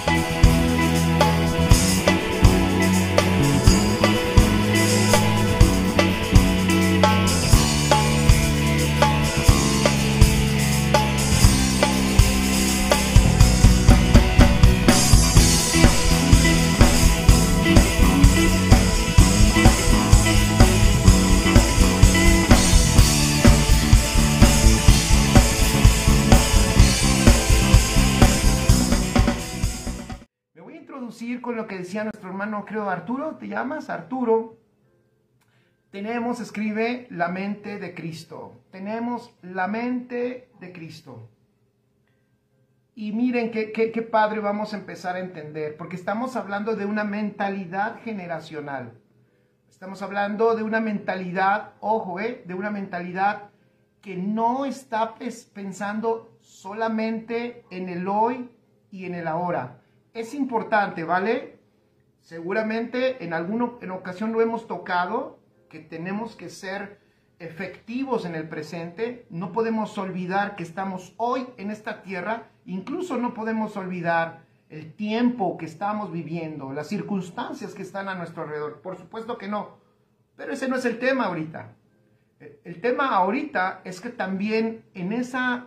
Con lo que decía nuestro hermano, creo, Arturo, ¿te llamas? Arturo. Tenemos, escribe, la mente de Cristo. Tenemos la mente de Cristo. Y miren qué padre vamos a empezar a entender, porque estamos hablando de una mentalidad generacional. Estamos hablando de una mentalidad, ojo, de una mentalidad que no está pensando solamente en el hoy y en el ahora. Es importante, ¿vale? Seguramente en ocasión lo hemos tocado, que tenemos que ser efectivos en el presente. No podemos olvidar que estamos hoy en esta tierra. Incluso no podemos olvidar el tiempo que estamos viviendo, las circunstancias que están a nuestro alrededor. Por supuesto que no. Pero ese no es el tema ahorita. El tema ahorita es que también en esa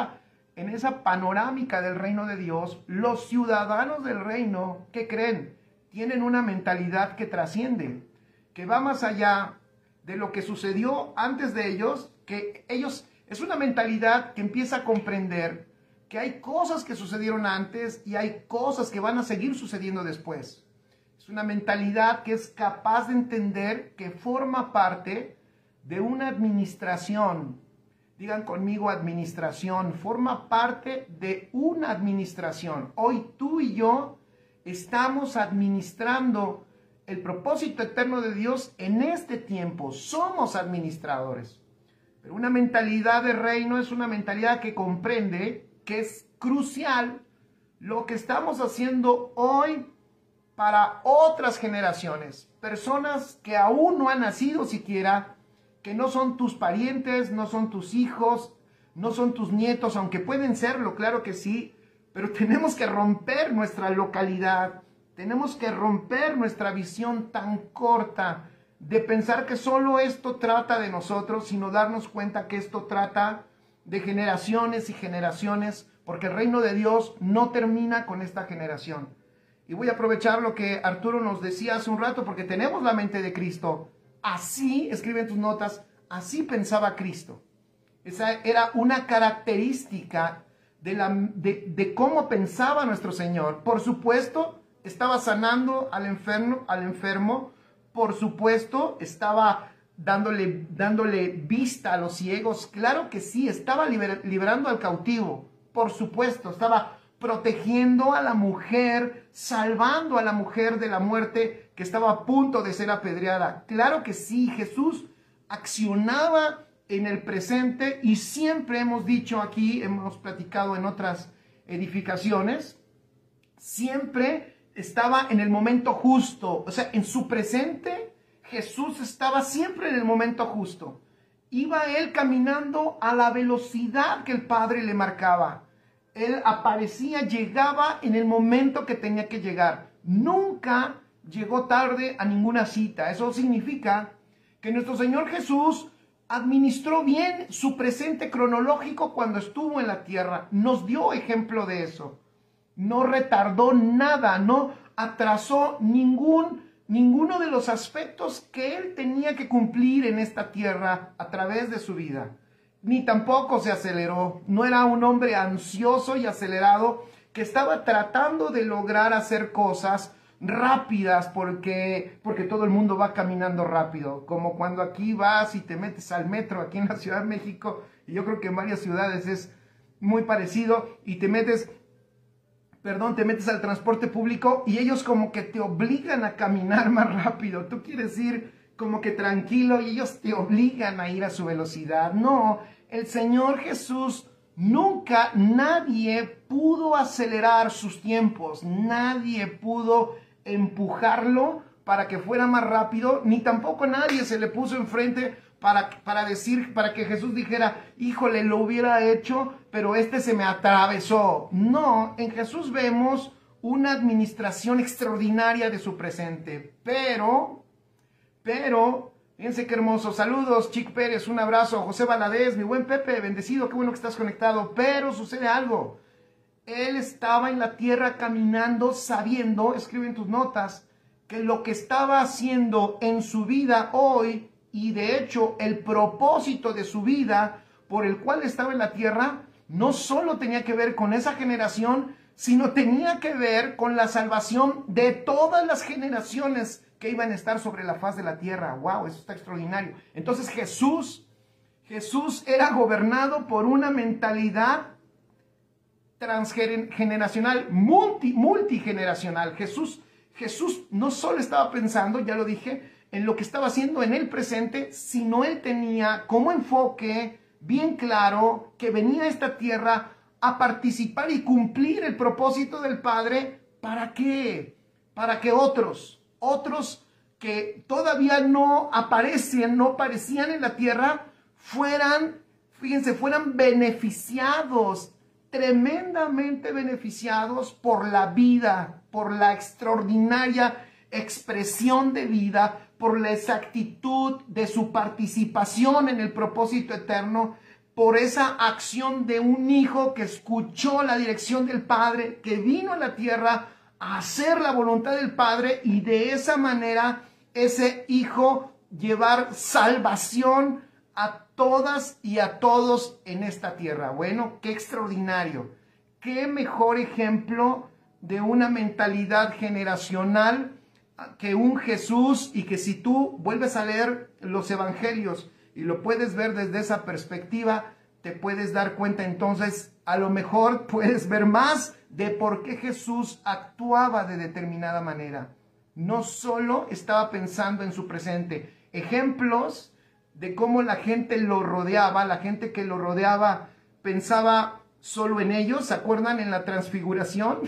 panorámica del reino de Dios, los ciudadanos del reino, ¿qué creen? Tienen una mentalidad que trasciende, que va más allá de lo que sucedió antes de ellos, que ellos, es una mentalidad que empieza a comprender que hay cosas que sucedieron antes y hay cosas que van a seguir sucediendo después. Es una mentalidad que es capaz de entender que forma parte de una administración. Digan conmigo administración, forma parte de una administración. Hoy tú y yo estamos administrando el propósito eterno de Dios en este tiempo. Somos administradores. Pero una mentalidad de reino es una mentalidad que comprende que es crucial lo que estamos haciendo hoy para otras generaciones. Personas que aún no han nacido siquiera, que no son tus parientes, no son tus hijos, no son tus nietos, aunque pueden serlo, claro que sí, pero tenemos que romper nuestra localidad, tenemos que romper nuestra visión tan corta de pensar que solo esto trata de nosotros, sino darnos cuenta que esto trata de generaciones y generaciones, porque el reino de Dios no termina con esta generación. Y voy a aprovechar lo que Arturo nos decía hace un rato, porque tenemos la mente de Cristo. Así, escribe en tus notas, así pensaba Cristo. Esa era una característica de cómo pensaba nuestro Señor. Por supuesto, estaba sanando al enfermo. Por supuesto, estaba dándole vista a los ciegos. Claro que sí, estaba liberando al cautivo. Por supuesto, estaba protegiendo a la mujer, salvando a la mujer de la muerte que estaba a punto de ser apedreada. Claro que sí, Jesús accionaba en el presente y siempre hemos dicho aquí, hemos platicado en otras edificaciones, siempre estaba en el momento justo. O sea, en su presente, Jesús estaba siempre en el momento justo. Iba él caminando a la velocidad que el Padre le marcaba. Él aparecía, llegaba en el momento que tenía que llegar. Nunca llegó tarde a ninguna cita. Eso significa que nuestro Señor Jesús administró bien su presente cronológico cuando estuvo en la tierra. Nos dio ejemplo de eso. No retardó nada, no atrasó ninguno de los aspectos que él tenía que cumplir en esta tierra a través de su vida. Ni tampoco se aceleró. No era un hombre ansioso y acelerado que estaba tratando de lograr hacer cosas rápidas porque todo el mundo va caminando rápido. Como cuando aquí vas y te metes al metro aquí en la Ciudad de México, y yo creo que en varias ciudades es muy parecido, y te metes al transporte público y ellos como que te obligan a caminar más rápido. Tú quieres ir como que tranquilo y ellos te obligan a ir a su velocidad. No, el Señor Jesús nunca, nadie pudo acelerar sus tiempos, nadie pudo empujarlo para que fuera más rápido, ni tampoco nadie se le puso enfrente para que Jesús dijera, híjole, lo hubiera hecho, pero este se me atravesó. No, en Jesús vemos una administración extraordinaria de su presente. Pero, fíjense qué hermoso. Saludos, Chic Pérez, un abrazo. José Valadez, mi buen Pepe, bendecido, qué bueno que estás conectado. Pero sucede algo. Él estaba en la tierra caminando, sabiendo, escribe en tus notas, que lo que estaba haciendo en su vida hoy, y de hecho el propósito de su vida por el cual estaba en la tierra, no solo tenía que ver con esa generación, sino tenía que ver con la salvación de todas las generaciones que iban a estar sobre la faz de la tierra. ¡Wow! Eso está extraordinario. Entonces Jesús era gobernado por una mentalidad transgeneracional, multigeneracional. Jesús no solo estaba pensando, ya lo dije, en lo que estaba haciendo en el presente, sino él tenía como enfoque bien claro que venía a esta tierra a participar y cumplir el propósito del Padre. ¿Para qué? Para que otros que todavía no aparecían en la tierra, fueran beneficiados, tremendamente beneficiados por la vida, por la extraordinaria expresión de vida, por la exactitud de su participación en el propósito eterno, por esa acción de un hijo que escuchó la dirección del Padre, que vino a la tierra a hacer la voluntad del Padre, y de esa manera ese hijo llevar salvación a todas y a todos en esta tierra. Bueno, qué extraordinario. Qué mejor ejemplo de una mentalidad generacional que un Jesús, y que si tú vuelves a leer los evangelios y lo puedes ver desde esa perspectiva, te puedes dar cuenta entonces, a lo mejor puedes ver más de por qué Jesús actuaba de determinada manera. No solo estaba pensando en su presente. Ejemplos de cómo la gente lo rodeaba, la gente que lo rodeaba pensaba solo en ellos. ¿Se acuerdan en la transfiguración?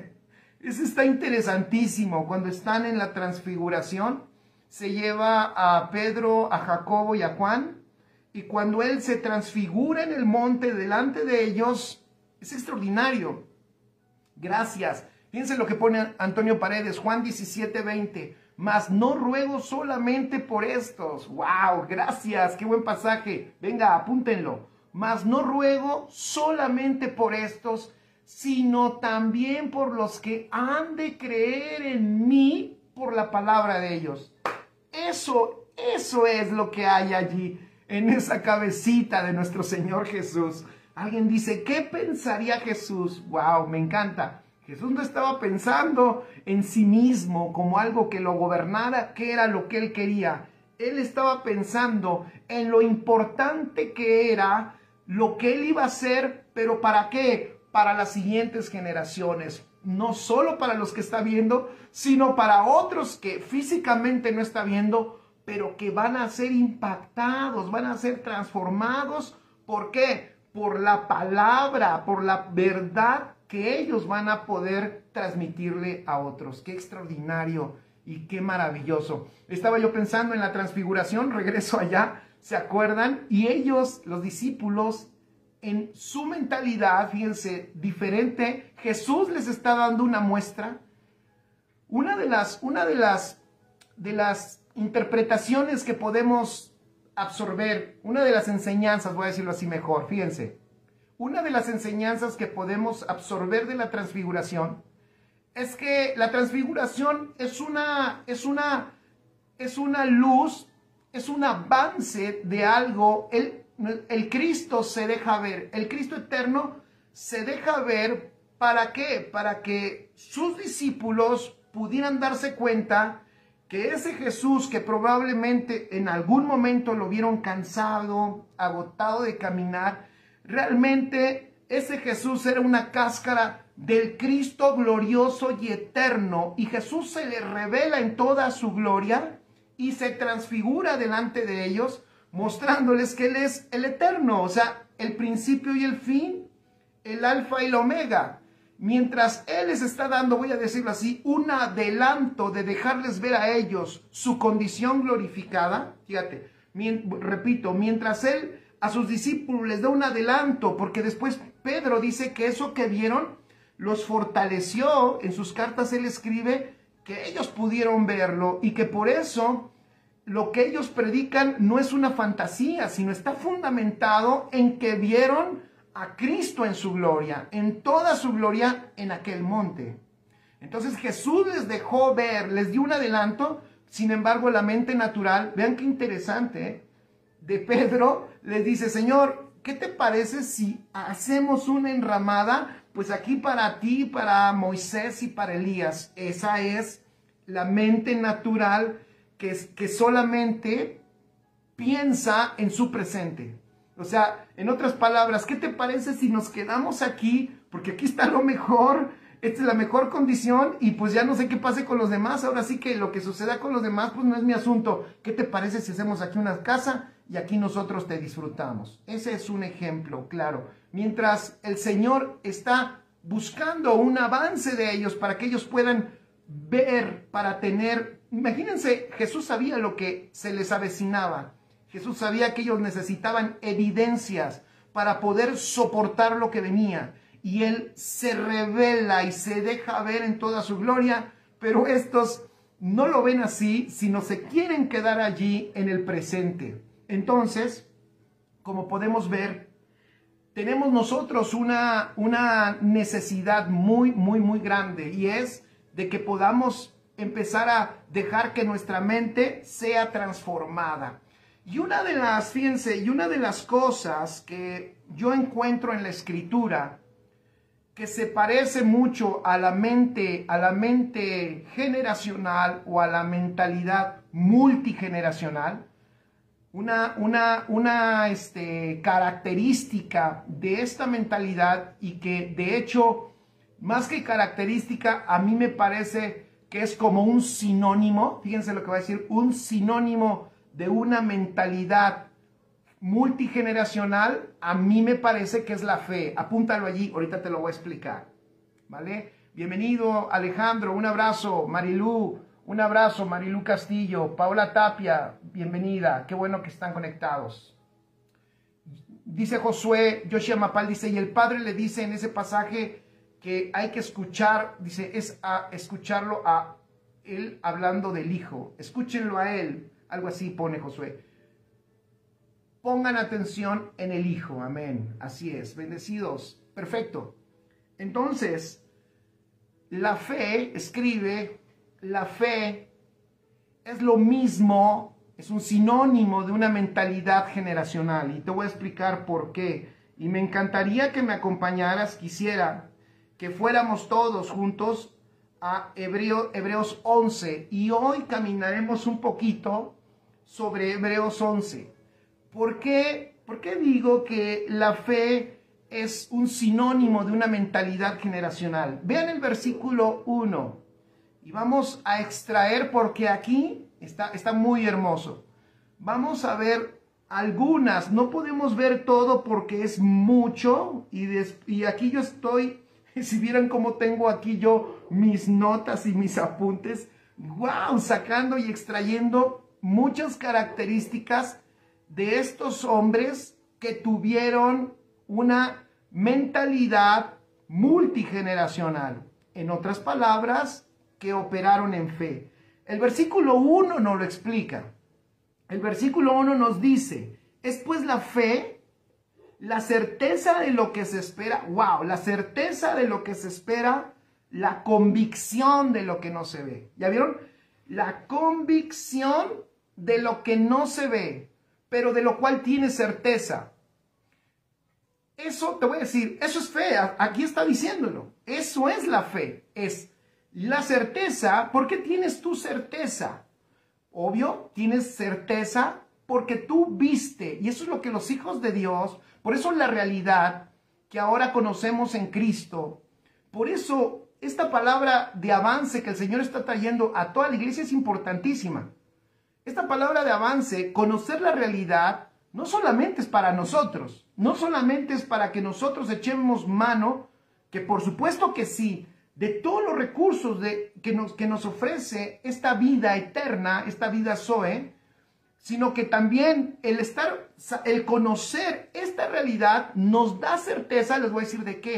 Eso está interesantísimo. Cuando están en la transfiguración, se lleva a Pedro, a Jacobo y a Juan, y cuando él se transfigura en el monte delante de ellos, es extraordinario. Gracias. Fíjense lo que pone Antonio Paredes, Juan 17:20. Mas no ruego solamente por estos. ¡Wow! Gracias, qué buen pasaje. Venga, apúntenlo. Mas no ruego solamente por estos, sino también por los que han de creer en mí por la palabra de ellos. Eso es lo que hay allí, en esa cabecita de nuestro Señor Jesús. Alguien dice, ¿qué pensaría Jesús? ¡Wow! Me encanta. Jesús no estaba pensando en sí mismo como algo que lo gobernara, que era lo que él quería. Él estaba pensando en lo importante que era lo que él iba a hacer, pero ¿para qué? Para las siguientes generaciones. No solo para los que está viendo, sino para otros que físicamente no está viendo, pero que van a ser impactados, van a ser transformados. ¿Por qué? Por la palabra, por la verdad que ellos van a poder transmitirle a otros. ¡Qué extraordinario y qué maravilloso! Estaba yo pensando en la transfiguración, regreso allá, ¿se acuerdan? Y ellos, los discípulos, en su mentalidad, fíjense, diferente, Jesús les está dando una muestra. Una de las interpretaciones que podemos absorber, una de las enseñanzas, voy a decirlo así mejor, fíjense, una de las enseñanzas que podemos absorber de la transfiguración es que la transfiguración es una luz, es un avance de algo. El Cristo se deja ver, el Cristo eterno se deja ver. ¿Para qué? Para que sus discípulos pudieran darse cuenta que ese Jesús, que probablemente en algún momento lo vieron cansado, agotado de caminar, realmente ese Jesús era una cáscara del Cristo glorioso y eterno, y Jesús se le revela en toda su gloria y se transfigura delante de ellos, mostrándoles que Él es el eterno, o sea, el principio y el fin, el alfa y la omega. Mientras Él les está dando, voy a decirlo así, un adelanto de dejarles ver a ellos su condición glorificada, fíjate, repito, mientras Él a sus discípulos les da un adelanto, porque después Pedro dice que eso que vieron los fortaleció. En sus cartas él escribe que ellos pudieron verlo y que por eso lo que ellos predican no es una fantasía, sino está fundamentado en que vieron a Cristo en su gloria, en toda su gloria en aquel monte. Entonces Jesús les dejó ver, les dio un adelanto. Sin embargo, la mente natural, vean qué interesante, de Pedro les dice: Señor, ¿qué te parece si hacemos una enramada? Pues aquí para ti, para Moisés y para Elías. Esa es la mente natural que solamente piensa en su presente. O sea, en otras palabras, ¿qué te parece si nos quedamos aquí? Porque aquí está lo mejor, esta es la mejor condición y pues ya no sé qué pase con los demás. Ahora sí que lo que suceda con los demás pues no es mi asunto. ¿Qué te parece si hacemos aquí una casa y aquí nosotros te disfrutamos? Ese es un ejemplo claro. Mientras el Señor está buscando un avance de ellos para que ellos puedan ver, para tener... Imagínense, Jesús sabía lo que se les avecinaba. Jesús sabía que ellos necesitaban evidencias para poder soportar lo que venía. Y Él se revela y se deja ver en toda su gloria, pero estos no lo ven así, sino se quieren quedar allí en el presente. Entonces, como podemos ver, tenemos nosotros una necesidad muy grande, y es de que podamos empezar a dejar que nuestra mente sea transformada. Y una de las cosas que yo encuentro en la Escritura que se parece mucho a la mente generacional o a la mentalidad multigeneracional, una característica de esta mentalidad, y que de hecho, más que característica, a mí me parece que es como un sinónimo, fíjense lo que voy a decir, un sinónimo de una mentalidad multigeneracional, a mí me parece que es la fe. Apúntalo allí, ahorita te lo voy a explicar, ¿vale? Bienvenido Alejandro, un abrazo. Marilú, un abrazo. Marilú Castillo, Paola Tapia, bienvenida, qué bueno que están conectados. Dice Josué, Joshua Mapal dice, y el padre le dice en ese pasaje que hay que escuchar, dice, es a escucharlo a él hablando del hijo, escúchenlo a él, algo así pone Josué. Pongan atención en el hijo, amén, así es, bendecidos, perfecto. Entonces, la fe, escribe, la fe es lo mismo, es un sinónimo de una mentalidad generacional, y te voy a explicar por qué. Y me encantaría que me acompañaras, quisiera que fuéramos todos juntos a Hebreos 11, y hoy caminaremos un poquito sobre Hebreos 11. ¿Por qué digo que la fe es un sinónimo de una mentalidad generacional? Vean el versículo 1 y vamos a extraer, porque aquí está muy hermoso. Vamos a ver algunas, no podemos ver todo porque es mucho, y aquí yo estoy, si vieran cómo tengo aquí yo mis notas y mis apuntes, wow, sacando y extrayendo muchas características de estos hombres que tuvieron una mentalidad multigeneracional. En otras palabras, que operaron en fe. El versículo 1 nos lo explica. El versículo 1 nos dice, es pues la fe, la certeza de lo que se espera, wow, la certeza de lo que se espera, la convicción de lo que no se ve. ¿Ya vieron? La convicción de lo que no se ve, pero de lo cual tiene certeza. Eso te voy a decir, eso es fe, aquí está diciéndolo. Eso es la fe, es la certeza. ¿Por qué tienes tu certeza? Obvio, tienes certeza porque tú viste, y eso es lo que los hijos de Dios, por eso la realidad que ahora conocemos en Cristo, por eso esta palabra de avance que el Señor está trayendo a toda la iglesia es importantísima. Esta palabra de avance, conocer la realidad, no solamente es para nosotros, no solamente es para que nosotros echemos mano, que por supuesto que sí, de todos los recursos que nos ofrece esta vida eterna, esta vida Zoe, sino que también el conocer esta realidad nos da certeza. Les voy a decir de qué,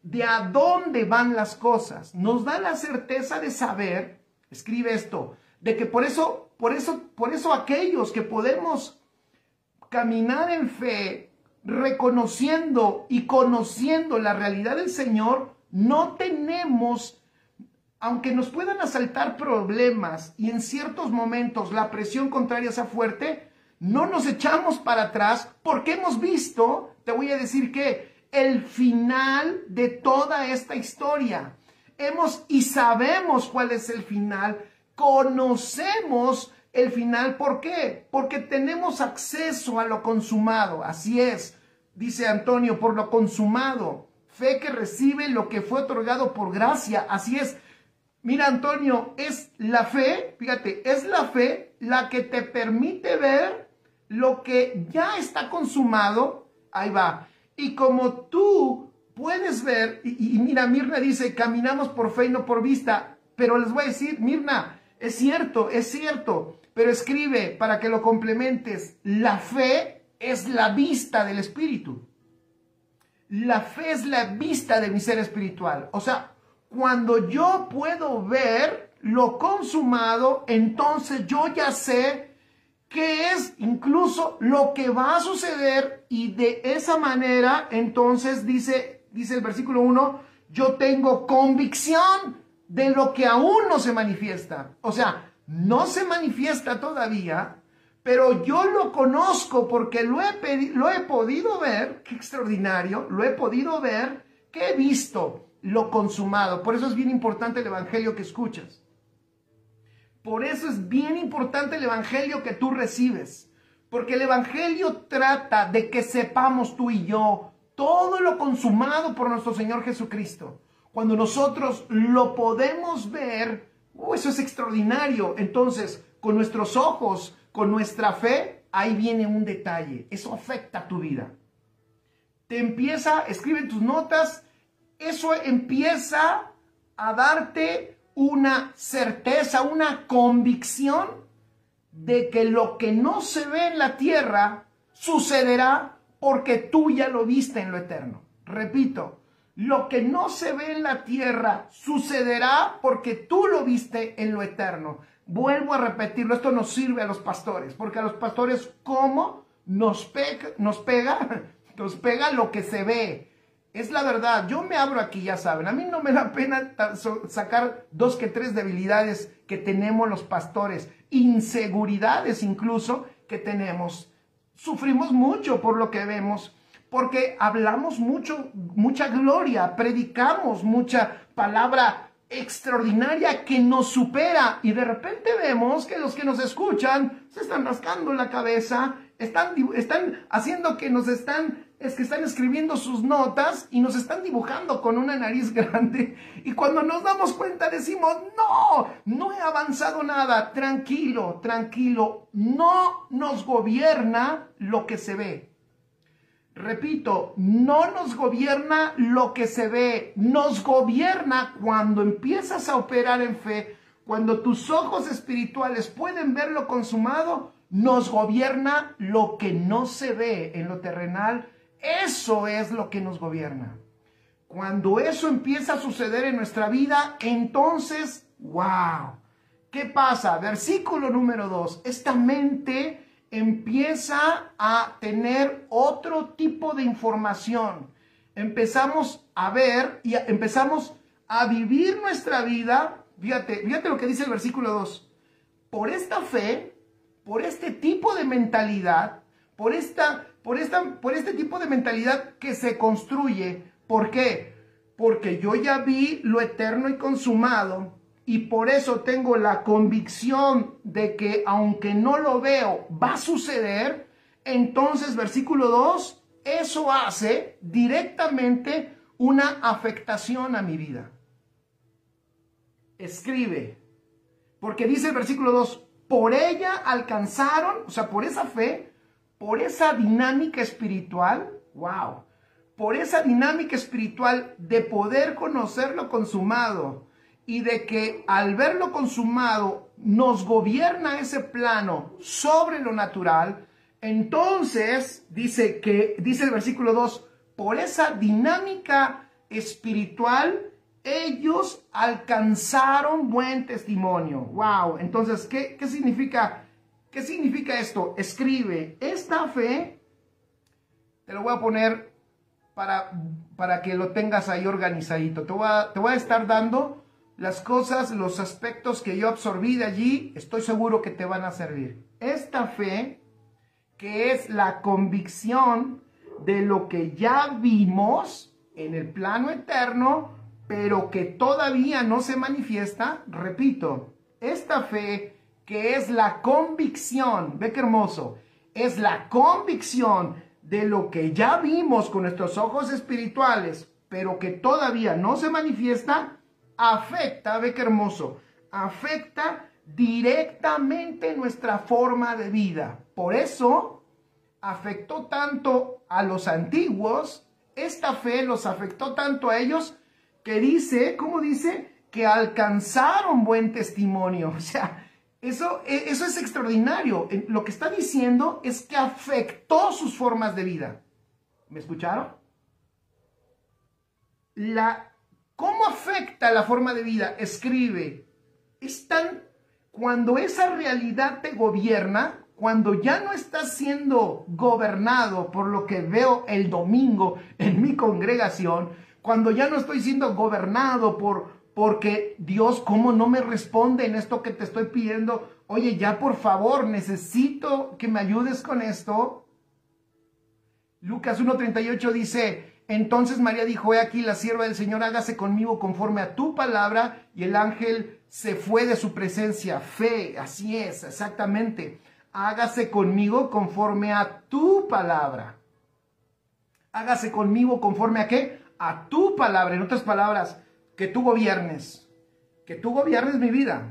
de a dónde van las cosas. Nos da la certeza de saber, escribe esto, de que por eso aquellos que podemos caminar en fe, reconociendo y conociendo la realidad del Señor, no tenemos, aunque nos puedan asaltar problemas y en ciertos momentos la presión contraria sea fuerte, no nos echamos para atrás porque hemos visto, te voy a decir que el final de toda esta historia. Y sabemos cuál es el final, conocemos el final. ¿Por qué? Porque tenemos acceso a lo consumado. Así es, dice Antonio, por lo consumado. Fe que recibe lo que fue otorgado por gracia. Así es. Mira, Antonio, es la fe, fíjate, es la fe la que te permite ver lo que ya está consumado. Ahí va. Y como tú puedes ver, y mira, Mirna dice, caminamos por fe y no por vista. Pero les voy a decir, Mirna, es cierto, pero escribe para que lo complementes. La fe es la vista del Espíritu. La fe es la vista de mi ser espiritual. O sea, cuando yo puedo ver lo consumado, entonces yo ya sé qué es incluso lo que va a suceder, y de esa manera, entonces dice el versículo 1, yo tengo convicción de lo que aún no se manifiesta. O sea, no se manifiesta todavía, pero yo lo conozco porque lo he podido ver. Qué extraordinario, lo he podido ver, que he visto lo consumado. Por eso es bien importante el evangelio que escuchas. Por eso es bien importante el evangelio que tú recibes. Porque el evangelio trata de que sepamos tú y yo todo lo consumado por nuestro Señor Jesucristo. Cuando nosotros lo podemos ver, eso es extraordinario. Entonces, con nuestros ojos, con nuestra fe, ahí viene un detalle. Eso afecta tu vida. Escribe en tus notas, eso empieza a darte una certeza, una convicción de que lo que no se ve en la tierra sucederá porque tú ya lo viste en lo eterno. Repito, lo que no se ve en la tierra sucederá porque tú lo viste en lo eterno. Vuelvo a repetirlo, esto nos sirve a los pastores, porque a los pastores, ¿cómo? Nos pega lo que se ve. Es la verdad, yo me abro aquí, ya saben, a mí no me da pena sacar 2 que 3 debilidades que tenemos los pastores, inseguridades incluso que tenemos. Sufrimos mucho por lo que vemos, porque hablamos mucha gloria, predicamos mucha palabra extraordinaria que nos supera, y de repente vemos que los que nos escuchan se están rascando la cabeza, están haciendo que están escribiendo sus notas y nos están dibujando con una nariz grande, y cuando nos damos cuenta decimos, no he avanzado nada. Tranquilo, no nos gobierna lo que se ve. Repito, no nos gobierna lo que se ve, nos gobierna cuando empiezas a operar en fe, cuando tus ojos espirituales pueden ver lo consumado, nos gobierna lo que no se ve en lo terrenal. Eso es lo que nos gobierna. Cuando eso empieza a suceder en nuestra vida, entonces, ¡wow! ¿Qué pasa? Versículo número 2. Esta mente empieza a tener otro tipo de información. Empezamos a ver y empezamos a vivir nuestra vida. Fíjate lo que dice el versículo 2. Por esta fe, por este tipo de mentalidad, por este tipo de mentalidad que se construye. ¿Por qué? Porque yo ya vi lo eterno y consumado, y por eso tengo la convicción de que aunque no lo veo, va a suceder. Entonces, versículo 2, eso hace directamente una afectación a mi vida. Escribe, porque dice el versículo 2, por ella alcanzaron, o sea, por esa fe, por esa dinámica espiritual, wow, por esa dinámica espiritual de poder conocer lo consumado, y de que al ver lo consumado nos gobierna ese plano sobre lo natural. Entonces dice el versículo 2, por esa dinámica espiritual, ellos alcanzaron buen testimonio. Wow, entonces, ¿qué significa? ¿Qué significa esto? Escribe, esta fe, te lo voy a poner para que lo tengas ahí organizadito. Te voy a estar dando las cosas, los aspectos que yo absorbí de allí, estoy seguro que te van a servir. Esta fe, que es la convicción de lo que ya vimos en el plano eterno, pero que todavía no se manifiesta. Repito, esta fe que es la convicción, ve qué hermoso, es la convicción de lo que ya vimos con nuestros ojos espirituales, pero que todavía no se manifiesta, afecta, ve qué hermoso, afecta directamente nuestra forma de vida. Por eso afectó tanto a los antiguos, esta fe los afectó tanto a ellos, que dice, ¿cómo dice? Que alcanzaron buen testimonio. O sea, eso es extraordinario. Lo que está diciendo es que afectó sus formas de vida. ¿Me escucharon? ¿Cómo afecta la forma de vida? Escribe. Cuando esa realidad te gobierna, cuando ya no estás siendo gobernado por lo que veo el domingo en mi congregación, cuando ya no estoy siendo gobernado porque Dios, ¿cómo no me responde en esto que te estoy pidiendo? Oye, ya por favor, necesito que me ayudes con esto. Lucas 1:38 dice, entonces María dijo, he aquí la sierva del Señor, hágase conmigo conforme a tu palabra. Y el ángel se fue de su presencia. Fe, así es, exactamente. Hágase conmigo conforme a tu palabra. Hágase conmigo conforme a ¿qué? A tu palabra. En otras palabras, que tú gobiernes. Que tú gobiernes mi vida.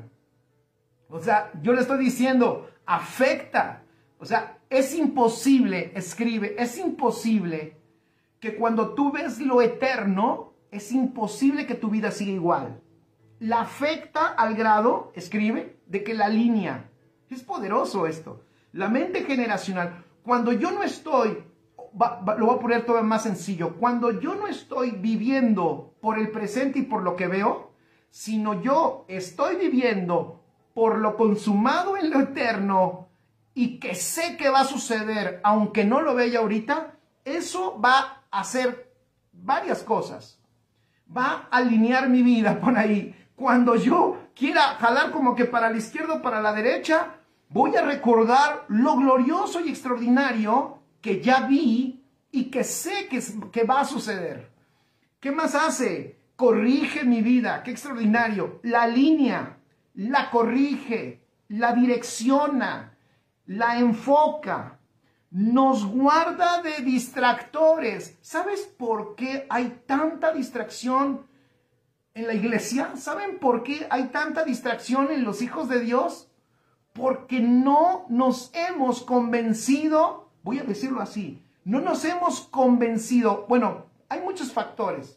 O sea, yo le estoy diciendo, afecta. O sea, es imposible, escribe, es imposible que cuando tú ves lo eterno, es imposible que tu vida siga igual. La afecta al grado, escribe, de que la línea. Es poderoso esto. La mente generacional, cuando yo no estoy, lo voy a poner todavía más sencillo, cuando yo no estoy viviendo por el presente y por lo que veo, sino yo estoy viviendo por lo consumado en lo eterno y que sé que va a suceder, aunque no lo vea ahorita, eso va a hacer varias cosas. Va a alinear mi vida por ahí. Cuando yo quiera jalar como que para la izquierda o para la derecha, voy a recordar lo glorioso y extraordinario que ya vi y que sé que va a suceder. ¿Qué más hace? Corrige mi vida. ¡Qué extraordinario! La alinea, la corrige, la direcciona, la enfoca, nos guarda de distractores. ¿Sabes por qué hay tanta distracción en la iglesia? ¿Saben por qué hay tanta distracción en los hijos de Dios? Porque no nos hemos convencido, voy a decirlo así, no nos hemos convencido. Bueno, hay muchos factores.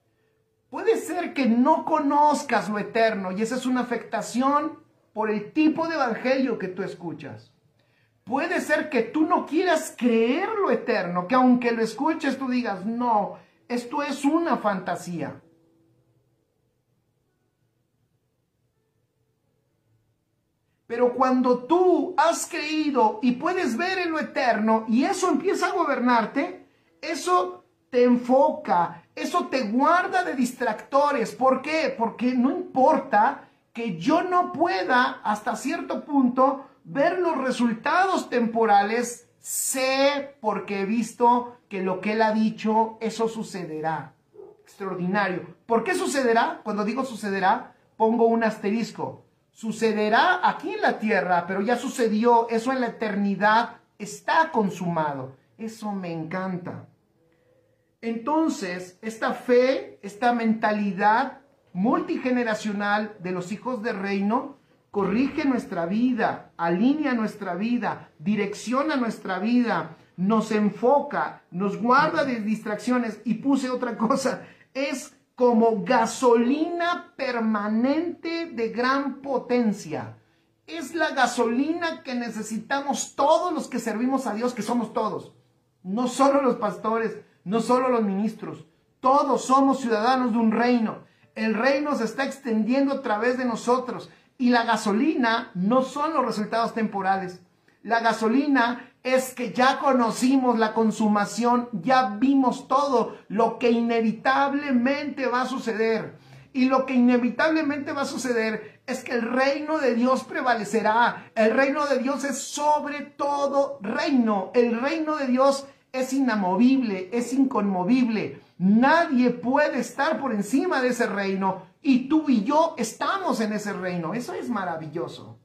Puede ser que no conozcas lo eterno y esa es una afectación por el tipo de evangelio que tú escuchas. Puede ser que tú no quieras creer lo eterno, que aunque lo escuches tú digas, no, esto es una fantasía. Pero cuando tú has creído y puedes ver en lo eterno y eso empieza a gobernarte, eso te enfoca, eso te guarda de distractores. ¿Por qué? Porque no importa que yo no pueda hasta cierto punto ver los resultados temporales, sé porque he visto que lo que él ha dicho, eso sucederá. Extraordinario. ¿Por qué sucederá? Cuando digo sucederá, pongo un asterisco. Sucederá aquí en la tierra, pero ya sucedió, eso en la eternidad está consumado. Eso me encanta. Entonces, esta fe, esta mentalidad multigeneracional de los hijos del reino, corrige nuestra vida, alinea nuestra vida, direcciona nuestra vida, nos enfoca, nos guarda de distracciones. Y puse otra cosa, es como gasolina permanente de gran potencia. Es la gasolina que necesitamos todos los que servimos a Dios, que somos todos. No solo los pastores, no solo los ministros, Todos somos ciudadanos de un reino. El reino se está extendiendo a través de nosotros. Y la gasolina no son los resultados temporales. La gasolina es que ya conocimos la consumación, ya vimos todo lo que inevitablemente va a suceder. Y lo que inevitablemente va a suceder es que el reino de Dios prevalecerá. El reino de Dios es sobre todo reino. El reino de Dios es inamovible, es inconmovible. Nadie puede estar por encima de ese reino. Y tú y yo estamos en ese reino. Eso es maravilloso.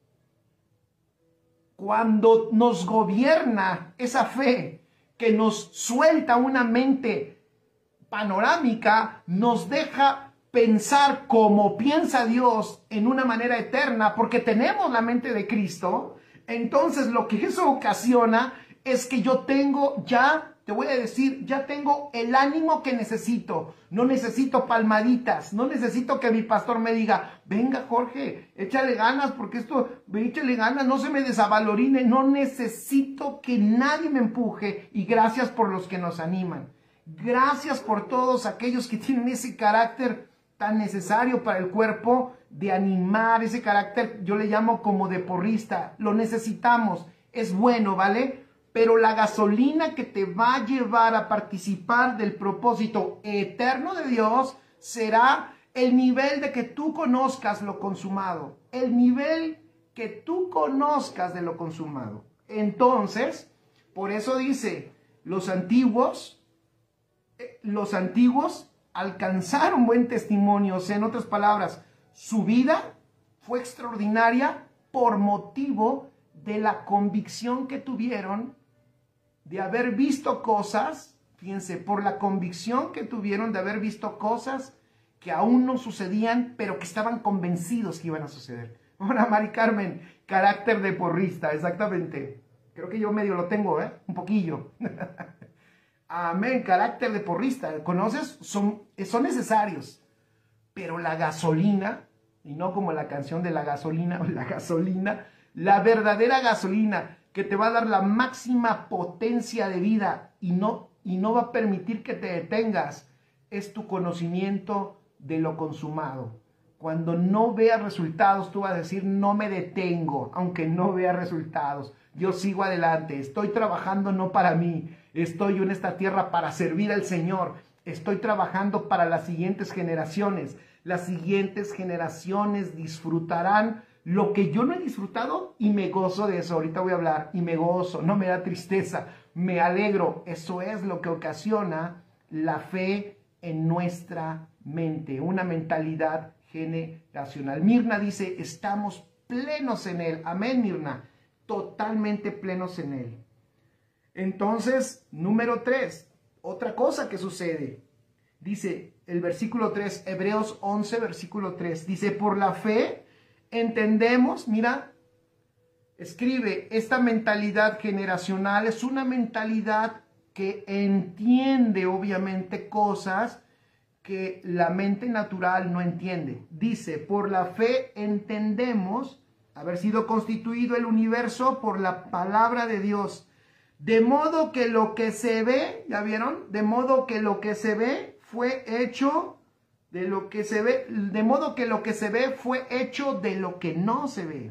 Cuando nos gobierna esa fe que nos suelta una mente panorámica, nos deja pensar como piensa Dios en una manera eterna, porque tenemos la mente de Cristo. Entonces lo que eso ocasiona es que yo tengo ya, te voy a decir, ya tengo el ánimo que necesito. No necesito palmaditas, no necesito que mi pastor me diga, venga Jorge, échale ganas, porque échale ganas, no se me desavalorine. No necesito que nadie me empuje, y gracias por los que nos animan. Gracias por todos aquellos que tienen ese carácter tan necesario para el cuerpo de animar, ese carácter yo le llamo como de porrista. Lo necesitamos, es bueno, ¿vale? Pero la gasolina que te va a llevar a participar del propósito eterno de Dios será el nivel de que tú conozcas lo consumado. El nivel que tú conozcas de lo consumado. Entonces, por eso dice, los antiguos alcanzaron buen testimonio. O sea, en otras palabras, su vida fue extraordinaria por motivo de la convicción que tuvieron de haber visto cosas, fíjense, por la convicción que tuvieron de haber visto cosas que aún no sucedían, pero que estaban convencidos que iban a suceder. Hola, Mari Carmen, carácter de porrista, exactamente. Creo que yo medio lo tengo, un poquillo. Amén, carácter de porrista, ¿conoces? Son necesarios, pero la gasolina, y no como la canción de la gasolina, la verdadera gasolina, que te va a dar la máxima potencia de vida y no va a permitir que te detengas, es tu conocimiento de lo consumado. Cuando no veas resultados, tú vas a decir, no me detengo, aunque no vea resultados. Yo sigo adelante, estoy trabajando no para mí, estoy en esta tierra para servir al Señor. Estoy trabajando para las siguientes generaciones. Las siguientes generaciones disfrutarán lo que yo no he disfrutado y me gozo de eso. Ahorita voy a hablar y me gozo, no me da tristeza, me alegro. Eso es lo que ocasiona la fe en nuestra mente, una mentalidad generacional. Mirna dice, estamos plenos en Él. Amén, Mirna, totalmente plenos en Él. Entonces, número 3, otra cosa que sucede. Dice el versículo 3, Hebreos 11, versículo 3, dice, por la fe entendemos, mira, escribe, esta mentalidad generacional es una mentalidad que entiende obviamente cosas que la mente natural no entiende. Dice, por la fe entendemos haber sido constituido el universo por la palabra de Dios, de modo que lo que se ve, ¿ya vieron? De modo que lo que se ve fue hecho de lo que se ve, de modo que lo que se ve fue hecho de lo que no se ve.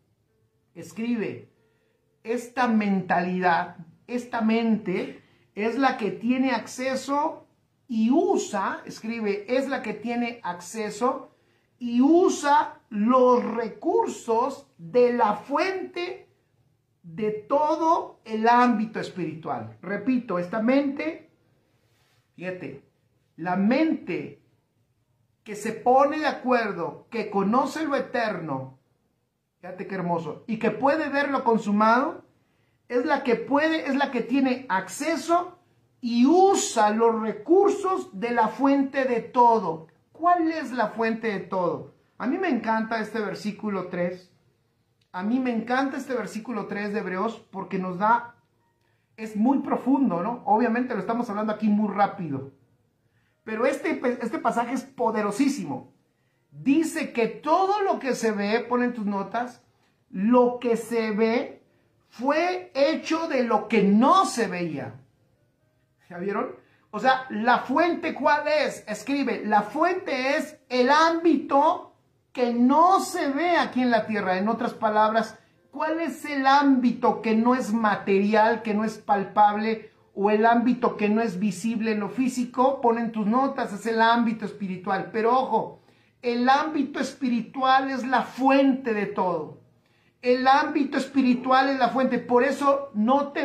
Escribe, esta mentalidad, esta mente es la que tiene acceso y usa, escribe, es la que tiene acceso y usa los recursos de la fuente de todo el ámbito espiritual. Repito, esta mente, fíjate, la mente que se pone de acuerdo, que conoce lo eterno, fíjate qué hermoso, y que puede ver lo consumado, es la que tiene acceso y usa los recursos de la fuente de todo. ¿Cuál es la fuente de todo? A mí me encanta este versículo 3. A mí me encanta este versículo 3 de Hebreos porque nos da, es muy profundo, ¿no? Obviamente lo estamos hablando aquí muy rápido. Pero este pasaje es poderosísimo. Dice que todo lo que se ve, pon en tus notas, lo que se ve fue hecho de lo que no se veía. ¿Ya vieron? O sea, la fuente, ¿cuál es? Escribe, la fuente es el ámbito que no se ve aquí en la tierra. En otras palabras, ¿cuál es el ámbito que no es material, que no es palpable, o el ámbito que no es visible en lo físico? Pon en tus notas, es el ámbito espiritual. Pero ojo, el ámbito espiritual es la fuente de todo. El ámbito espiritual es la fuente. Por eso no te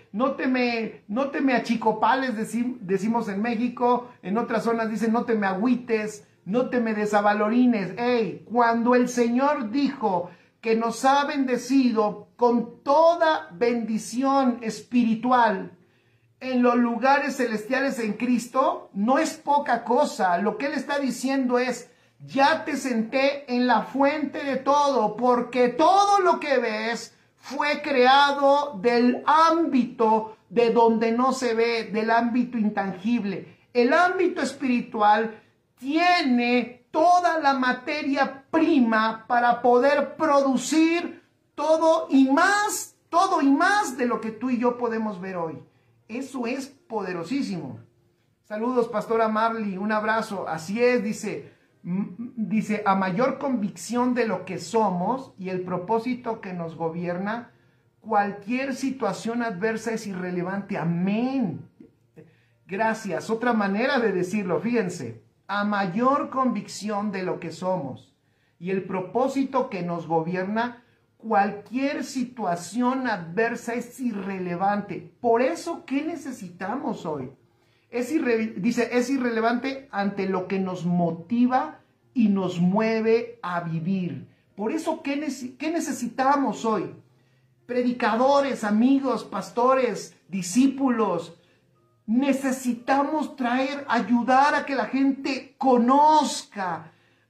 me achicopales, decimos en México. En otras zonas dicen no te me agüites, no te me desavalorines. Hey, cuando el Señor dijo que nos ha bendecido con toda bendición espiritual en los lugares celestiales en Cristo, no es poca cosa. Lo que Él está diciendo es: ya te senté en la fuente de todo, porque todo lo que ves fue creado del ámbito de donde no se ve, del ámbito intangible. El ámbito espiritual tiene toda la materia prima para poder producir todo y más de lo que tú y yo podemos ver hoy. Eso es poderosísimo. Saludos, Pastora Marley, un abrazo. Así es, dice, a mayor convicción de lo que somos y el propósito que nos gobierna, cualquier situación adversa es irrelevante. Amén. Gracias. Otra manera de decirlo, fíjense, a mayor convicción de lo que somos y el propósito que nos gobierna, cualquier situación adversa es irrelevante. Por eso, ¿qué necesitamos hoy? Dice, es irrelevante ante lo que nos motiva y nos mueve a vivir. Por eso, ¿qué necesitamos hoy? Predicadores, amigos, pastores, discípulos. Necesitamos ayudar a que la gente conozca,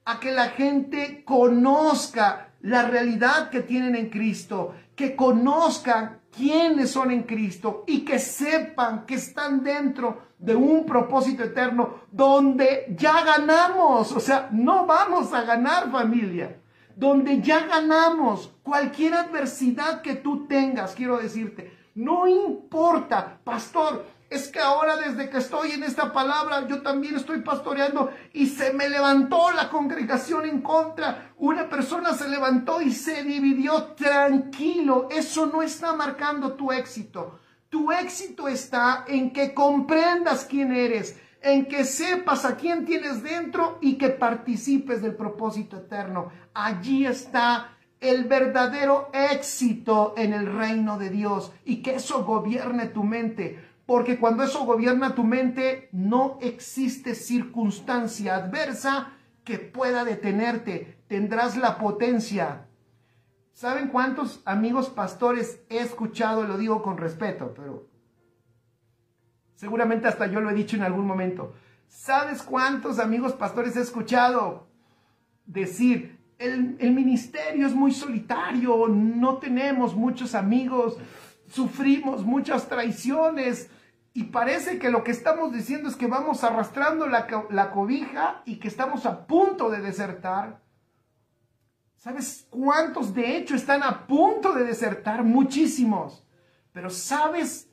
la realidad que tienen en Cristo, que conozcan quiénes son en Cristo y que sepan que están dentro de un propósito eterno donde ya ganamos. O sea, no vamos a ganar, familia, donde ya ganamos. Cualquier adversidad que tú tengas, quiero decirte, no importa, pastor, es que ahora desde que estoy en esta palabra, yo también estoy pastoreando y se me levantó la congregación en contra. Una persona se levantó y se dividió. Tranquilo, eso no está marcando tu éxito. Tu éxito está en que comprendas quién eres, en que sepas a quién tienes dentro y que participes del propósito eterno. Allí está el verdadero éxito en el reino de Dios, y que eso gobierne tu mente. Porque cuando eso gobierna tu mente, no existe circunstancia adversa que pueda detenerte. Tendrás la potencia. ¿Saben cuántos amigos pastores he escuchado? Lo digo con respeto, pero seguramente hasta yo lo he dicho en algún momento. ¿Sabes cuántos amigos pastores he escuchado decir: el ministerio es muy solitario, no tenemos muchos amigos, sufrimos muchas traiciones? Y parece que lo que estamos diciendo es que vamos arrastrando la cobija y que estamos a punto de desertar. ¿Sabes cuántos de hecho están a punto de desertar? Muchísimos. Pero ¿sabes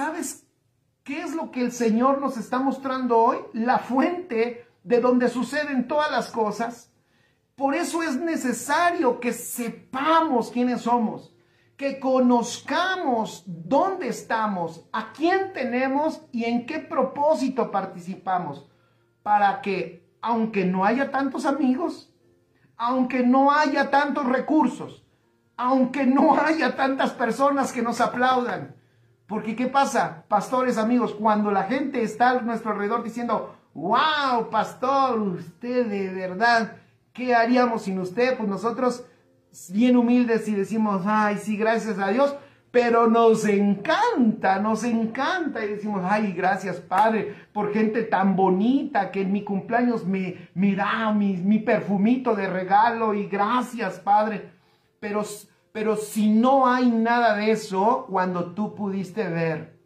qué es lo que el Señor nos está mostrando hoy? La fuente de donde suceden todas las cosas. Por eso es necesario que sepamos quiénes somos, que conozcamos dónde estamos, a quién tenemos y en qué propósito participamos, para que, aunque no haya tantos amigos, aunque no haya tantos recursos, aunque no haya tantas personas que nos aplaudan, porque ¿qué pasa, pastores, amigos? Cuando la gente está a nuestro alrededor diciendo: wow, pastor, usted de verdad, ¿qué haríamos sin usted? Pues nosotros, bien humildes, y decimos: ay, sí, gracias a Dios, pero nos encanta, y decimos: ay, gracias, Padre, por gente tan bonita que en mi cumpleaños me da mi perfumito de regalo, y gracias, Padre. Pero si no hay nada de eso, cuando tú pudiste ver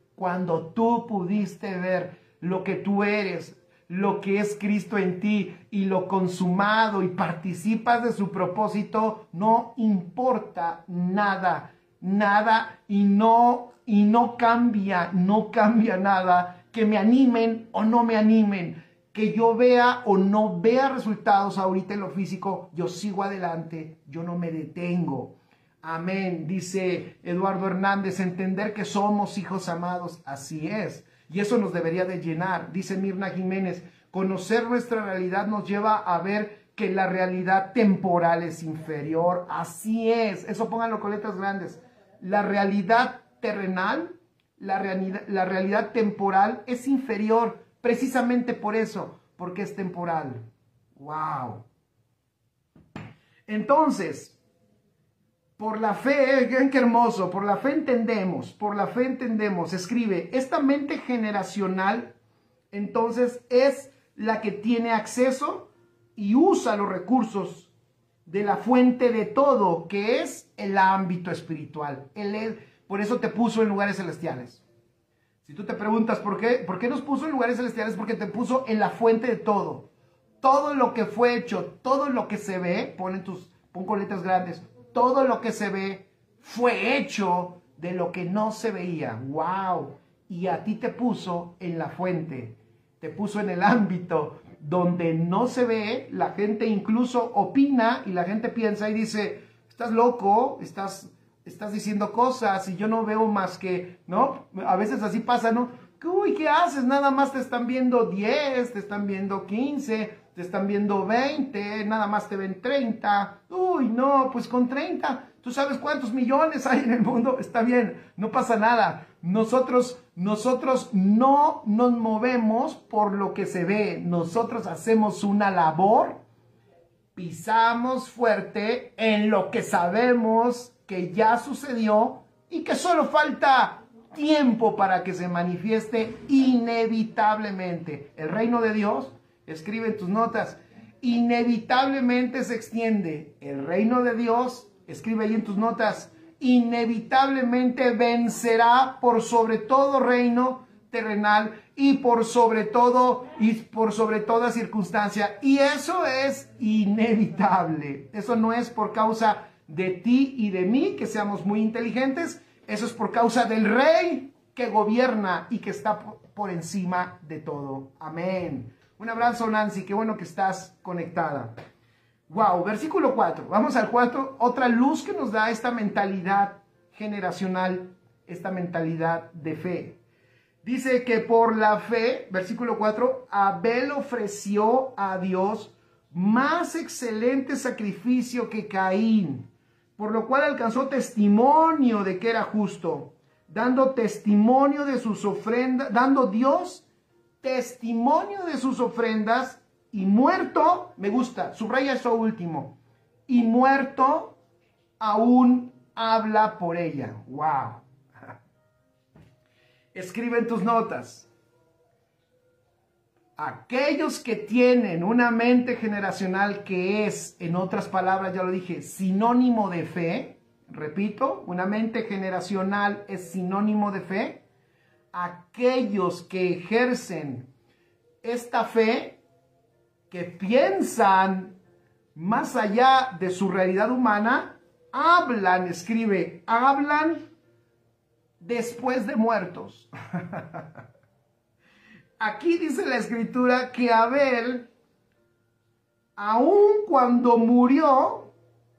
lo que tú eres, lo que es Cristo en ti y lo consumado, y participas de su propósito, no importa nada, y no cambia nada que me animen o no me animen, que yo vea o no vea resultados ahorita en lo físico, yo sigo adelante, yo no me detengo. Amén, dice Eduardo Hernández, entender que somos hijos amados, así es. Y eso nos debería de llenar. Dice Mirna Jiménez, conocer nuestra realidad nos lleva a ver que la realidad temporal es inferior. Así es, eso pónganlo con letras grandes. La realidad terrenal, la realidad temporal es inferior, precisamente por eso, porque es temporal. ¡Wow! Entonces, por la fe, qué hermoso, por la fe entendemos, escribe, esta mente generacional, entonces, es la que tiene acceso y usa los recursos de la fuente de todo, que es el ámbito espiritual. Por eso te puso en lugares celestiales. Si tú te preguntas por qué nos puso en lugares celestiales, porque te puso en la fuente de todo. Todo lo que fue hecho, todo lo que se ve, pon con letras grandes, todo lo que se ve fue hecho de lo que no se veía. ¡Wow! Y a ti te puso en la fuente, te puso en el ámbito donde no se ve. La gente incluso opina y la gente piensa y dice, estás loco, estás diciendo cosas y yo no veo más que, ¿no? A veces así pasa, ¿no? Uy, ¿qué haces? Nada más te están viendo 10, te están viendo 15, te están viendo 20, nada más te ven 30. Uy, no, pues con 30, ¿tú sabes cuántos millones hay en el mundo? Está bien, no pasa nada. Nosotros no nos movemos por lo que se ve. Nosotros hacemos una labor, pisamos fuerte en lo que sabemos que ya sucedió y que solo falta tiempo para que se manifieste inevitablemente. El reino de Dios, escribe en tus notas, inevitablemente se extiende. El reino de Dios, escribe ahí en tus notas, inevitablemente vencerá por sobre todo reino terrenal y por sobre toda circunstancia. Y eso es inevitable. Eso no es por causa de ti y de mí, que seamos muy inteligentes. Eso es por causa del Rey que gobierna y que está por encima de todo. Amén. Un abrazo, Nancy. Qué bueno que estás conectada. Wow, versículo 4. Vamos al 4. Otra luz que nos da esta mentalidad generacional, esta mentalidad de fe. Dice que por la fe, versículo 4, Abel ofreció a Dios más excelente sacrificio que Caín, por lo cual alcanzó testimonio de que era justo, dando testimonio de sus ofrendas, dando Dios testimonio de sus ofrendas, y muerto, me gusta, subraya eso último, y muerto aún habla por ella. ¡Wow! Escribe en tus notas. Aquellos que tienen una mente generacional que es, en otras palabras, ya lo dije, sinónimo de fe, repito, una mente generacional es sinónimo de fe. Aquellos que ejercen esta fe, que piensan más allá de su realidad humana, hablan, escribe, hablan después de muertos. Aquí dice la escritura que Abel, aun cuando murió,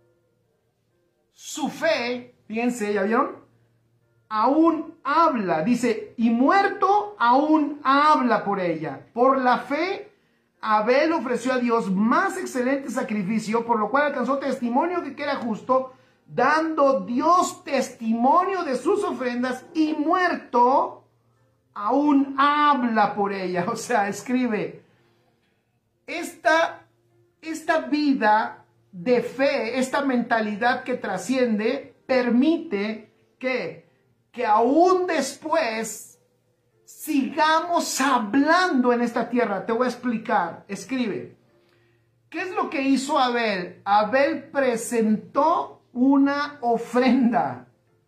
su fe, fíjense, ¿ya vieron? Aún habla, dice, y muerto aún habla por ella. Por la fe, Abel ofreció a Dios más excelente sacrificio, por lo cual alcanzó testimonio de que era justo, dando Dios testimonio de sus ofrendas, y muerto aún habla por ella. O sea, escribe, esta vida de fe, esta mentalidad que trasciende, permite que aún después sigamos hablando en esta tierra. Te voy a explicar. Escribe, ¿qué es lo que hizo Abel? Abel presentó una ofrenda.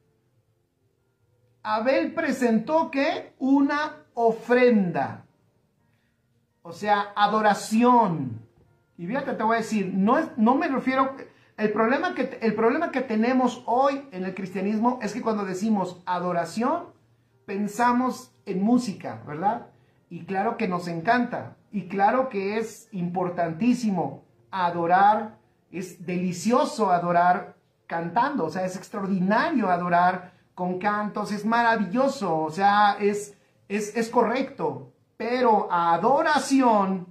Abel presentó, ¿qué? Una ofrenda. O sea, adoración. Y fíjate, te voy a decir, no me refiero... El problema que tenemos hoy en el cristianismo es que cuando decimos adoración, pensamos en música, ¿verdad? Y claro que nos encanta. Y claro que es importantísimo adorar. Es delicioso adorar cantando. O sea, es extraordinario adorar con cantos. Es maravilloso. O sea, es correcto. Pero adoración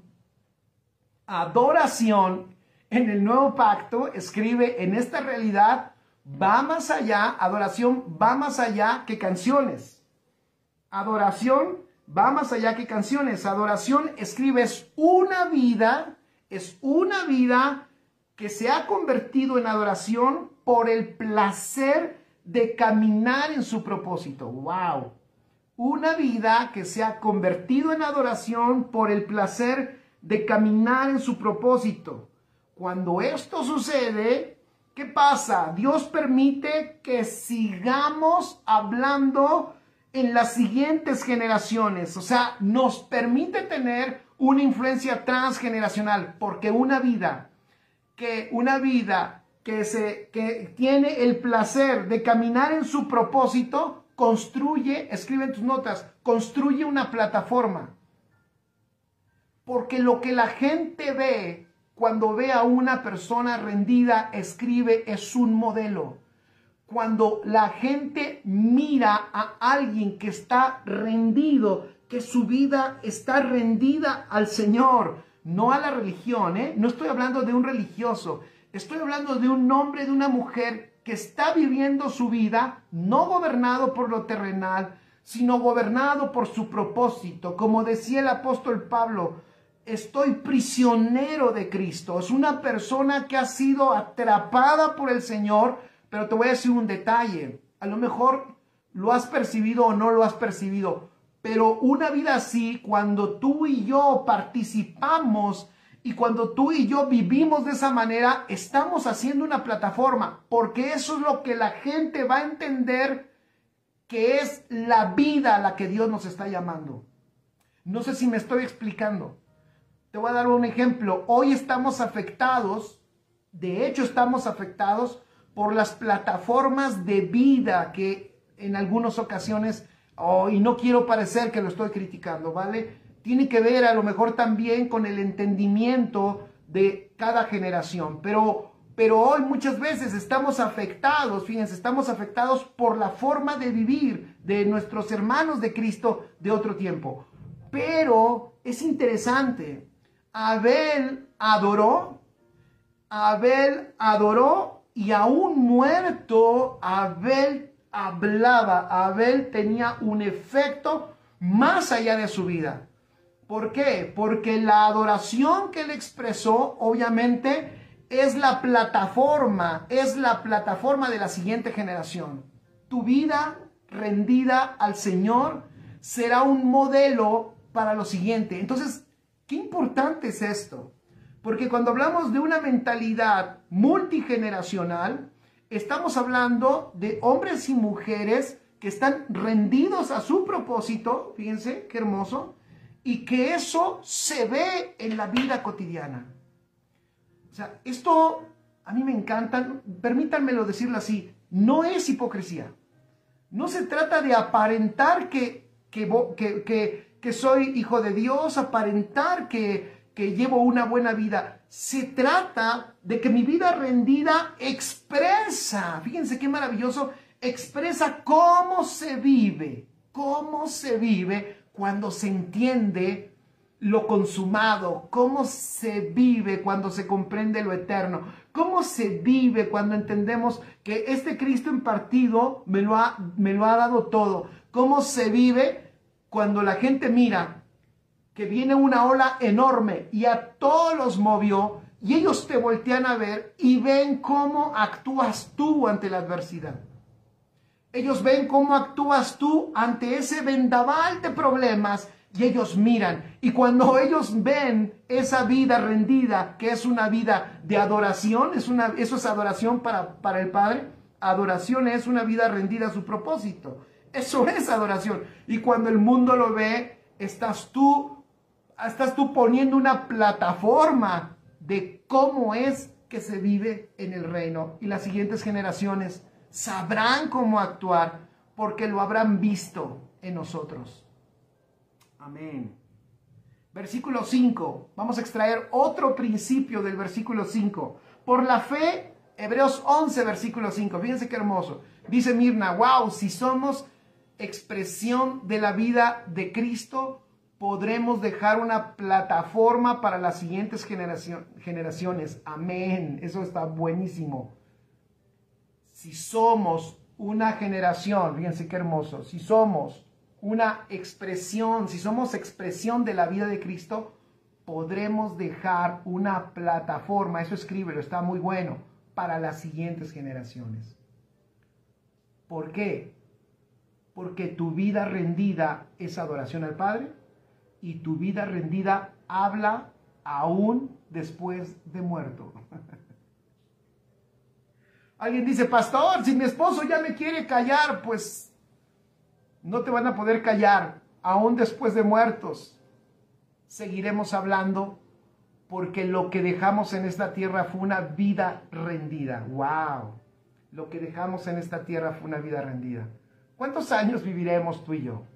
en el nuevo pacto, escribe, en esta realidad va más allá, adoración va más allá que canciones. Adoración va más allá que canciones. Adoración, escribe, es una vida que se ha convertido en adoración por el placer de caminar en su propósito. ¡Wow! Una vida que se ha convertido en adoración por el placer de caminar en su propósito. Cuando esto sucede, ¿qué pasa? Dios permite que sigamos hablando en las siguientes generaciones. O sea, nos permite tener una influencia transgeneracional, porque una vida que tiene el placer de caminar en su propósito, construye, escribe en tus notas, construye una plataforma. Porque lo que la gente ve cuando ve a una persona rendida, escribe, es un modelo. Cuando la gente mira a alguien que está rendido, que su vida está rendida al Señor, no a la religión, No estoy hablando de un religioso, estoy hablando de un hombre, de una mujer que está viviendo su vida, no gobernado por lo terrenal, sino gobernado por su propósito. Como decía el apóstol Pablo, estoy prisionero de Cristo. Es una persona que ha sido atrapada por el Señor, pero te voy a decir un detalle. A lo mejor lo has percibido o no lo has percibido, pero una vida así, cuando tú y yo participamos y cuando tú y yo vivimos de esa manera, estamos haciendo una plataforma, porque eso es lo que la gente va a entender que es la vida a la que Dios nos está llamando. No sé si me estoy explicando. Te voy a dar un ejemplo. Hoy estamos afectados, de hecho estamos afectados por las plataformas de vida que en algunas ocasiones, y no quiero parecer que lo estoy criticando, ¿vale? Tiene que ver a lo mejor también con el entendimiento de cada generación, pero hoy muchas veces estamos afectados, fíjense, estamos afectados por la forma de vivir de nuestros hermanos de Cristo de otro tiempo. Pero es interesante, Abel adoró y aún muerto, Abel hablaba, Abel tenía un efecto más allá de su vida. ¿Por qué? Porque la adoración que él expresó, obviamente, es la plataforma de la siguiente generación. Tu vida rendida al Señor será un modelo para lo siguiente. Entonces, qué importante es esto. Porque cuando hablamos de una mentalidad multigeneracional, estamos hablando de hombres y mujeres que están rendidos a su propósito, fíjense qué hermoso, y que eso se ve en la vida cotidiana. O sea, esto a mí me encanta, permítanmelo decirlo así, no es hipocresía. No se trata de aparentar que soy hijo de Dios, aparentar que llevo una buena vida. Se trata de que mi vida rendida expresa, fíjense qué maravilloso, expresa cómo se vive cuando se entiende lo consumado, cómo se vive cuando se comprende lo eterno, cómo se vive cuando entendemos que este Cristo impartido me lo ha dado todo, cómo se vive cuando la gente mira que viene una ola enorme y a todos los movió y ellos te voltean a ver y ven cómo actúas tú ante la adversidad. Ellos ven cómo actúas tú ante ese vendaval de problemas y ellos miran. Y cuando ellos ven esa vida rendida, que es una vida de adoración, eso es adoración para el Padre. Adoración es una vida rendida a su propósito. Eso es adoración. Y cuando el mundo lo ve, estás tú poniendo una plataforma de cómo es que se vive en el reino. Y las siguientes generaciones sabrán cómo actuar porque lo habrán visto en nosotros. Amén. Versículo 5. Vamos a extraer otro principio del versículo 5. Por la fe, Hebreos 11, versículo 5. Fíjense qué hermoso. Dice Mirna, wow, si somos expresión de la vida de Cristo, podremos dejar una plataforma para las siguientes generaciones. Amén. Eso está buenísimo. Si somos una generación, fíjense qué hermoso, si somos una expresión, si somos expresión de la vida de Cristo, podremos dejar una plataforma, eso escríbelo, está muy bueno, para las siguientes generaciones. ¿Por qué? Porque tu vida rendida es adoración al Padre y tu vida rendida habla aún después de muerto. Alguien dice, pastor, si mi esposo ya me quiere callar, pues no te van a poder callar, aún después de muertos. Seguiremos hablando porque lo que dejamos en esta tierra fue una vida rendida. ¡Wow! Lo que dejamos en esta tierra fue una vida rendida. ¿Cuántos años viviremos tú y yo?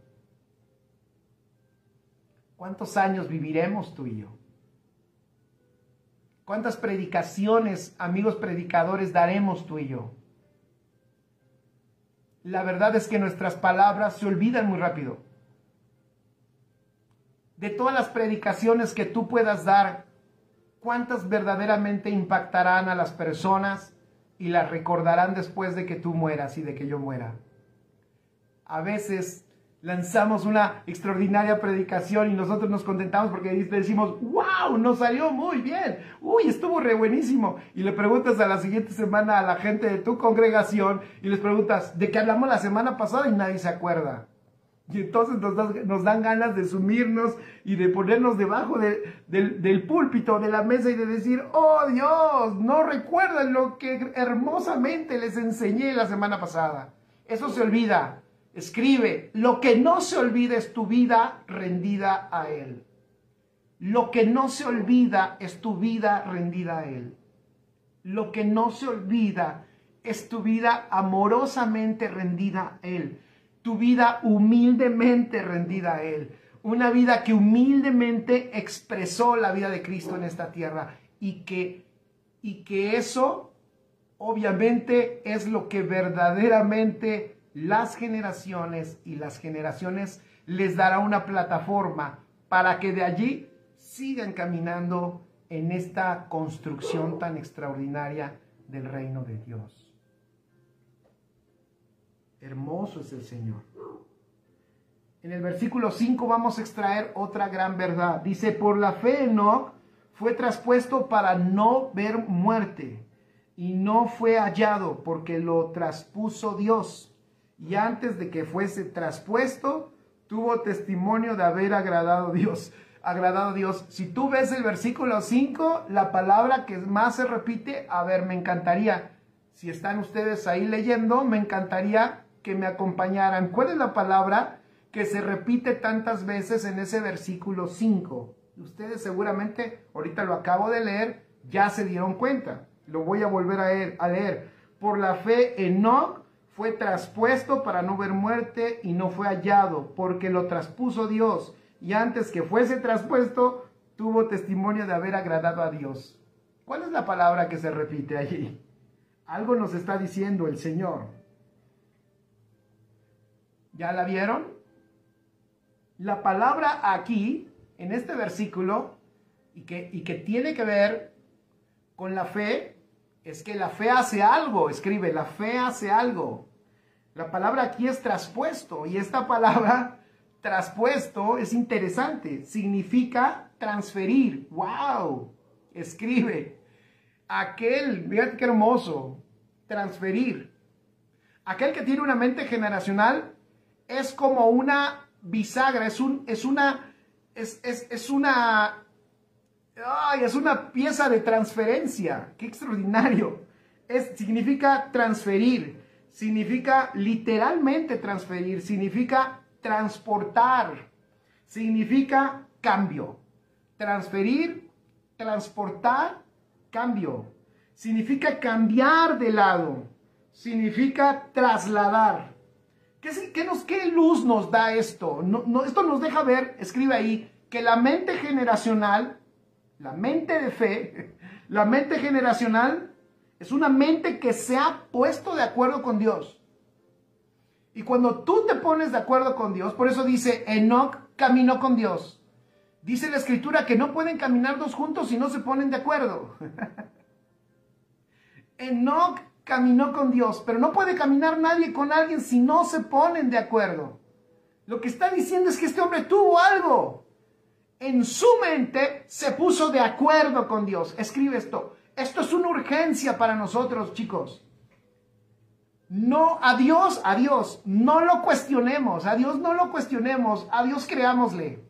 ¿Cuántos años viviremos tú y yo? ¿Cuántas predicaciones, amigos predicadores, daremos tú y yo? La verdad es que nuestras palabras se olvidan muy rápido. De todas las predicaciones que tú puedas dar, ¿cuántas verdaderamente impactarán a las personas y las recordarán después de que tú mueras y de que yo muera? A veces lanzamos una extraordinaria predicación y nosotros nos contentamos porque decimos, wow, nos salió muy bien, uy, estuvo re buenísimo. Y le preguntas a la siguiente semana a la gente de tu congregación y les preguntas, ¿de qué hablamos la semana pasada? Y nadie se acuerda. Y entonces nos dan ganas de sumirnos y de ponernos debajo del púlpito, de la mesa y de decir, oh Dios, no recuerdan lo que hermosamente les enseñé la semana pasada. Eso se olvida. Escribe, lo que no se olvida es tu vida rendida a Él. Lo que no se olvida es tu vida rendida a Él. Lo que no se olvida es tu vida amorosamente rendida a Él. Tu vida humildemente rendida a Él. Una vida que humildemente expresó la vida de Cristo en esta tierra. Y que eso obviamente es lo que verdaderamente las generaciones les dará una plataforma para que de allí sigan caminando en esta construcción tan extraordinaria del reino de Dios. Hermoso es el Señor. En el versículo 5 vamos a extraer otra gran verdad. Dice, por la fe Enoc fue traspuesto para no ver muerte y no fue hallado porque lo traspuso Dios. Y antes de que fuese traspuesto, tuvo testimonio de haber agradado a Dios. Si tú ves el versículo 5, la palabra que más se repite, a ver, me encantaría, si están ustedes ahí leyendo, me encantaría que me acompañaran. ¿Cuál es la palabra que se repite tantas veces en ese versículo 5? Ustedes seguramente, ahorita lo acabo de leer, ya se dieron cuenta. Lo voy a volver a leer. Por la fe, Enoc fue traspuesto para no ver muerte y no fue hallado, porque lo traspuso Dios. Y antes que fuese traspuesto, tuvo testimonio de haber agradado a Dios. ¿Cuál es la palabra que se repite allí? Algo nos está diciendo el Señor. ¿Ya la vieron? La palabra aquí, en este versículo, y que tiene que ver con la fe, es que la fe hace algo. Escribe, la fe hace algo. La palabra aquí es traspuesto, y esta palabra traspuesto es interesante, significa transferir. ¡Wow! Escribe, fíjate qué hermoso, transferir. Aquel que tiene una mente generacional es como una bisagra, es una pieza de transferencia. ¡Qué extraordinario! Significa transferir, significa literalmente transferir, significa transportar, significa cambio. Transferir, transportar, cambio. Significa cambiar de lado, significa trasladar. ¿Qué luz nos da esto? Esto nos deja ver, escribe ahí, que la mente generacional, la mente de fe, la mente generacional es una mente que se ha puesto de acuerdo con Dios. Y cuando tú te pones de acuerdo con Dios, por eso dice, Enoc caminó con Dios. Dice la Escritura que no pueden caminar dos juntos si no se ponen de acuerdo. Enoc caminó con Dios, pero no puede caminar nadie con alguien si no se ponen de acuerdo. Lo que está diciendo es que este hombre tuvo algo. En su mente se puso de acuerdo con Dios. Escribe esto. Esto es una urgencia para nosotros, chicos. No, a Dios, no lo cuestionemos. A Dios no lo cuestionemos. A Dios creámosle.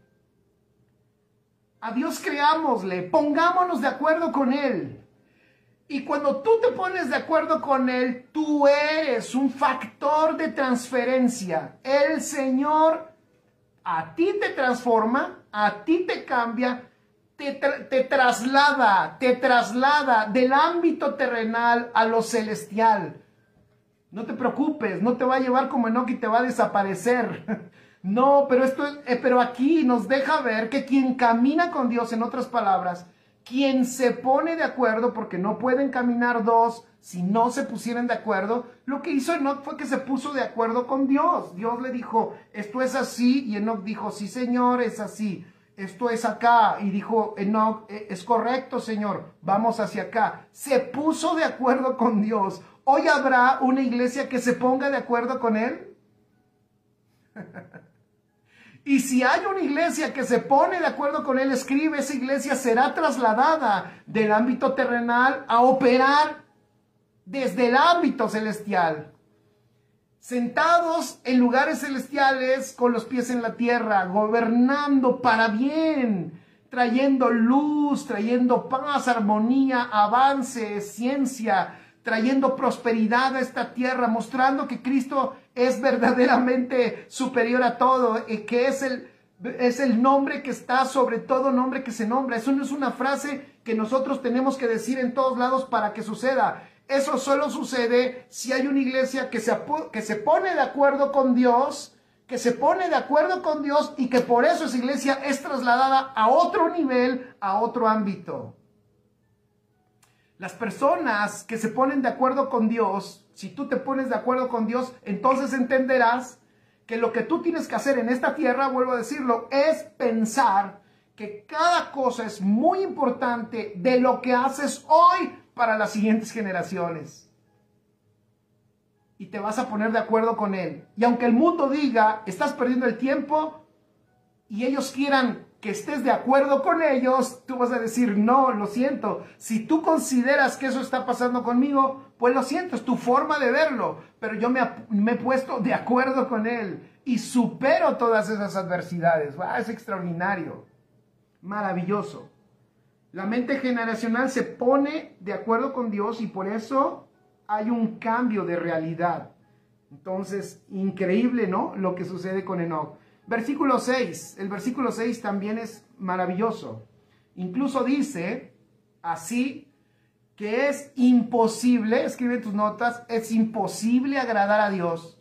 A Dios creámosle. Pongámonos de acuerdo con Él. Y cuando tú te pones de acuerdo con Él, tú eres un factor de transferencia. El Señor a ti te transforma, a ti te cambia, te traslada del ámbito terrenal a lo celestial. No te preocupes, no te va a llevar como Enoc y te va a desaparecer. No, pero aquí nos deja ver que quien camina con Dios, en otras palabras, quien se pone de acuerdo, porque no pueden caminar dos si no se pusieran de acuerdo, lo que hizo Enoc fue que se puso de acuerdo con Dios. Dios le dijo, esto es así, y Enoc dijo, sí Señor, es así. Esto es acá, y dijo Enoc, es correcto Señor, vamos hacia acá. Se puso de acuerdo con Dios. ¿Hoy habrá una iglesia que se ponga de acuerdo con Él? Y si hay una iglesia que se pone de acuerdo con Él, escribe, esa iglesia será trasladada del ámbito terrenal a operar desde el ámbito celestial. Sentados en lugares celestiales con los pies en la tierra, gobernando para bien, trayendo luz, trayendo paz, armonía, avance, ciencia, trayendo prosperidad a esta tierra, mostrando que Cristo es verdaderamente superior a todo, y que es el nombre que está sobre todo nombre que se nombra. Eso no es una frase que nosotros tenemos que decir en todos lados para que suceda. Eso solo sucede si hay una iglesia que se pone de acuerdo con Dios, y que por eso esa iglesia es trasladada a otro nivel, a otro ámbito. Las personas que se ponen de acuerdo con Dios, si tú te pones de acuerdo con Dios, entonces entenderás que lo que tú tienes que hacer en esta tierra, vuelvo a decirlo, es pensar que cada cosa es muy importante de lo que haces hoy para las siguientes generaciones. Y te vas a poner de acuerdo con Él. Y aunque el mundo diga, estás perdiendo el tiempo, y ellos quieran que estés de acuerdo con ellos, tú vas a decir, no, lo siento. Si tú consideras que eso está pasando conmigo, pues lo siento, es tu forma de verlo. Pero yo me he puesto de acuerdo con Él y supero todas esas adversidades. ¡Wow! Es extraordinario, maravilloso. La mente generacional se pone de acuerdo con Dios y por eso hay un cambio de realidad. Entonces, increíble, ¿no? Lo que sucede con Enoc. Versículo 6, el versículo 6 también es maravilloso. Incluso dice así que es imposible, escribe en tus notas, es imposible agradar a Dios.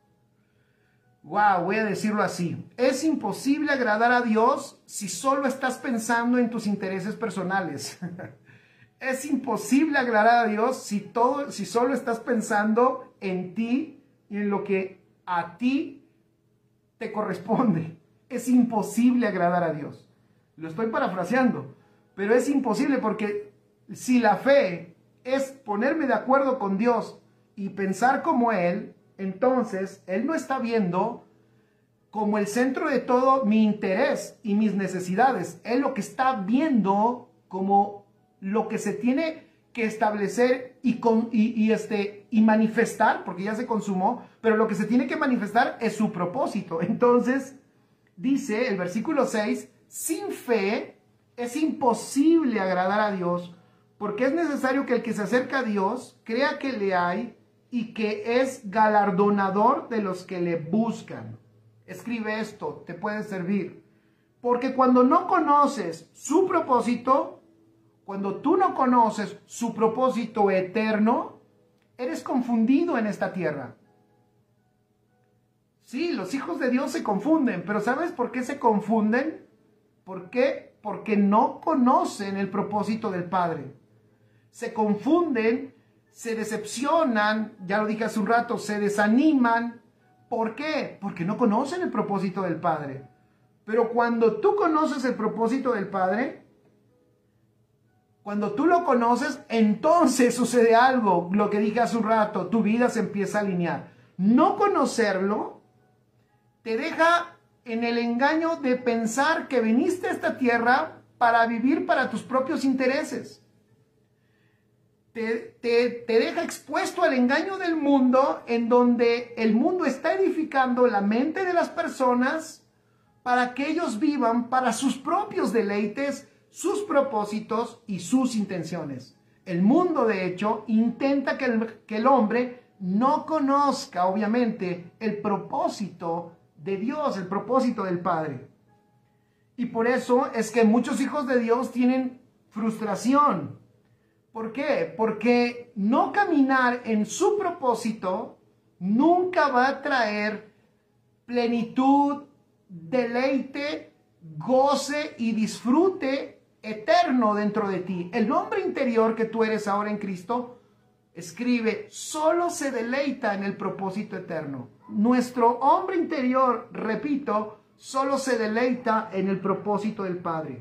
Wow, voy a decirlo así. Es imposible agradar a Dios si solo estás pensando en tus intereses personales. Es imposible agradar a Dios si solo estás pensando en ti y en lo que a ti te corresponde. Es imposible agradar a Dios. Lo estoy parafraseando, pero es imposible porque si la fe es ponerme de acuerdo con Dios y pensar como Él, entonces Él no está viendo como el centro de todo mi interés y mis necesidades. Él lo que está viendo como lo que se tiene que establecer y manifestar, porque ya se consumó, pero lo que se tiene que manifestar es su propósito. Entonces, dice el versículo 6, sin fe es imposible agradar a Dios, porque es necesario que el que se acerca a Dios crea que le hay y que es galardonador de los que le buscan. Escribe esto, te puede servir. Porque cuando no conoces su propósito, cuando tú no conoces su propósito eterno, eres confundido en esta tierra. Sí, los hijos de Dios se confunden, pero ¿sabes por qué se confunden? ¿Por qué? Porque no conocen el propósito del Padre. Se confunden, se decepcionan, ya lo dije hace un rato, se desaniman. ¿Por qué? Porque no conocen el propósito del Padre. Pero cuando tú conoces el propósito del Padre, cuando tú lo conoces, entonces sucede algo, lo que dije hace un rato, tu vida se empieza a alinear. No conocerlo te deja en el engaño de pensar que viniste a esta tierra para vivir para tus propios intereses. Te deja expuesto al engaño del mundo, en donde el mundo está edificando la mente de las personas para que ellos vivan para sus propios deleites, sus propósitos y sus intenciones. El mundo, de hecho, intenta que el hombre no conozca, obviamente, el propósito de Dios, el propósito del Padre. Y por eso es que muchos hijos de Dios tienen frustración. ¿Por qué? Porque no caminar en su propósito nunca va a traer plenitud, deleite, goce y disfrute eterno dentro de ti. El hombre interior que tú eres ahora en Cristo, escribe, solo se deleita en el propósito eterno. Nuestro hombre interior, repito, solo se deleita en el propósito del Padre.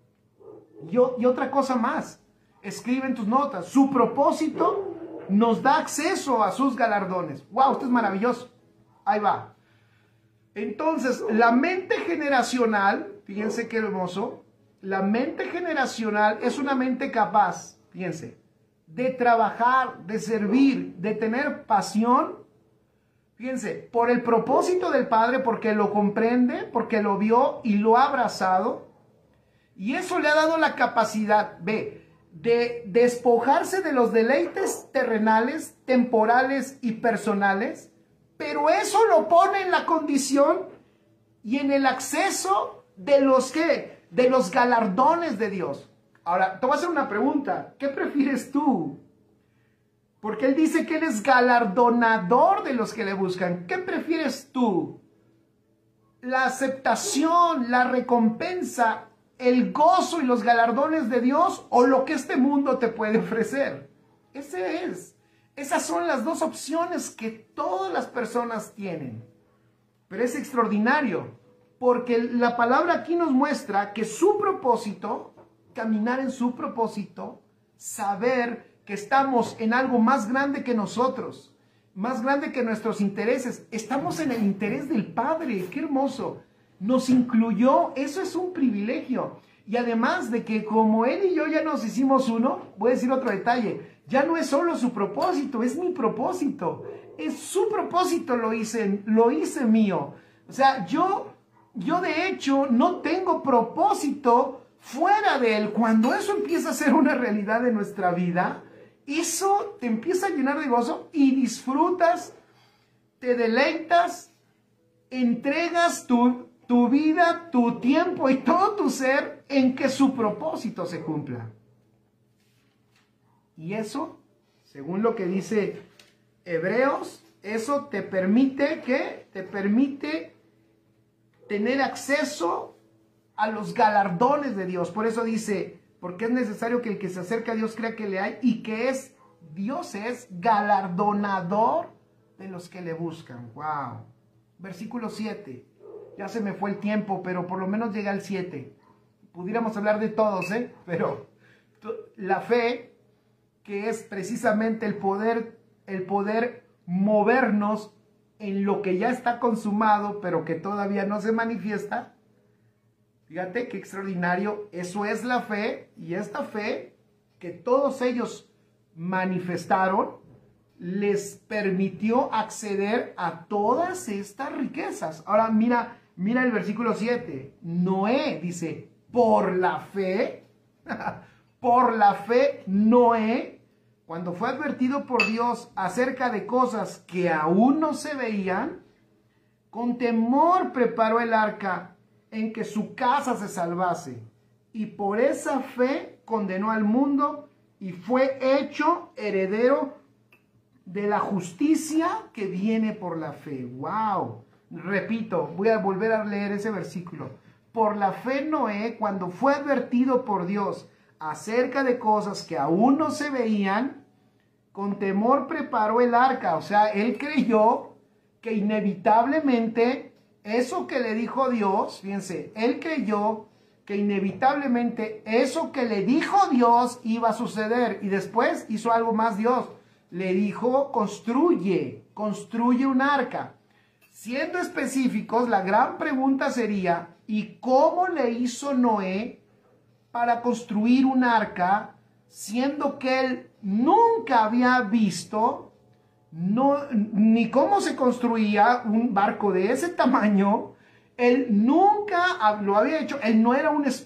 Y otra cosa más, escribe en tus notas, su propósito nos da acceso a sus galardones. ¡Wow! Esto es maravilloso. Ahí va. Entonces, la mente generacional, fíjense qué hermoso, la mente generacional es una mente capaz, fíjense, de trabajar, de servir, de tener pasión, fíjense, por el propósito del Padre, porque lo comprende, porque lo vio y lo ha abrazado, y eso le ha dado la capacidad, de despojarse de los deleites terrenales, temporales y personales, pero eso lo pone en la condición y en el acceso de los ¿qué? De los galardones de Dios. Ahora, te voy a hacer una pregunta. ¿Qué prefieres tú? Porque Él dice que Él es galardonador de los que le buscan. ¿Qué prefieres tú? ¿La aceptación, la recompensa, el gozo y los galardones de Dios, o lo que este mundo te puede ofrecer? Esas son las dos opciones que todas las personas tienen. Pero es extraordinario, porque la palabra aquí nos muestra que su propósito, caminar en su propósito, saber que estamos en algo más grande que nosotros, más grande que nuestros intereses. Estamos en el interés del Padre. ¡Qué hermoso! Nos incluyó, eso es un privilegio. Y además de que como Él y yo ya nos hicimos uno, voy a decir otro detalle, ya no es solo su propósito, es mi propósito. Es su propósito, lo hice mío. O sea, yo de hecho no tengo propósito fuera de Él. Cuando eso empieza a ser una realidad en nuestra vida, eso te empieza a llenar de gozo y disfrutas, te deleitas, entregas tu vida, tu tiempo y todo tu ser en que su propósito se cumpla. Y eso, según lo que dice Hebreos, eso te permite, ¿qué? Te permite tener acceso a los galardones de Dios. Por eso dice, porque es necesario que el que se acerca a Dios crea que le hay y que Dios es galardonador de los que le buscan. ¡Wow! Versículo 7. Ya se me fue el tiempo, pero por lo menos llega al 7. Pudiéramos hablar de todos, pero la fe, que es precisamente el poder movernos en lo que ya está consumado, pero que todavía no se manifiesta. Fíjate qué extraordinario. Eso es la fe, y esta fe que todos ellos manifestaron les permitió acceder a todas estas riquezas. Ahora mira el versículo 7. Noé dice, por la fe, Noé, cuando fue advertido por Dios acerca de cosas que aún no se veían, con temor preparó el arca en que su casa se salvase, y por esa fe condenó al mundo y fue hecho heredero de la justicia que viene por la fe. ¡Wow! Repito, voy a volver a leer ese versículo. por la fe Noé, cuando fue advertido por Dios acerca de cosas que aún no se veían, con temor preparó el arca. O sea, él creyó que inevitablemente eso que le dijo Dios, fíjense, él creyó que inevitablemente eso que le dijo Dios iba a suceder. Y después hizo algo más Dios. Le dijo, construye un arca. Siendo específicos, la gran pregunta sería, ¿y cómo le hizo Noé para construir un arca, siendo que él nunca había visto ni cómo se construía un barco de ese tamaño? Él nunca lo había hecho. Él no era un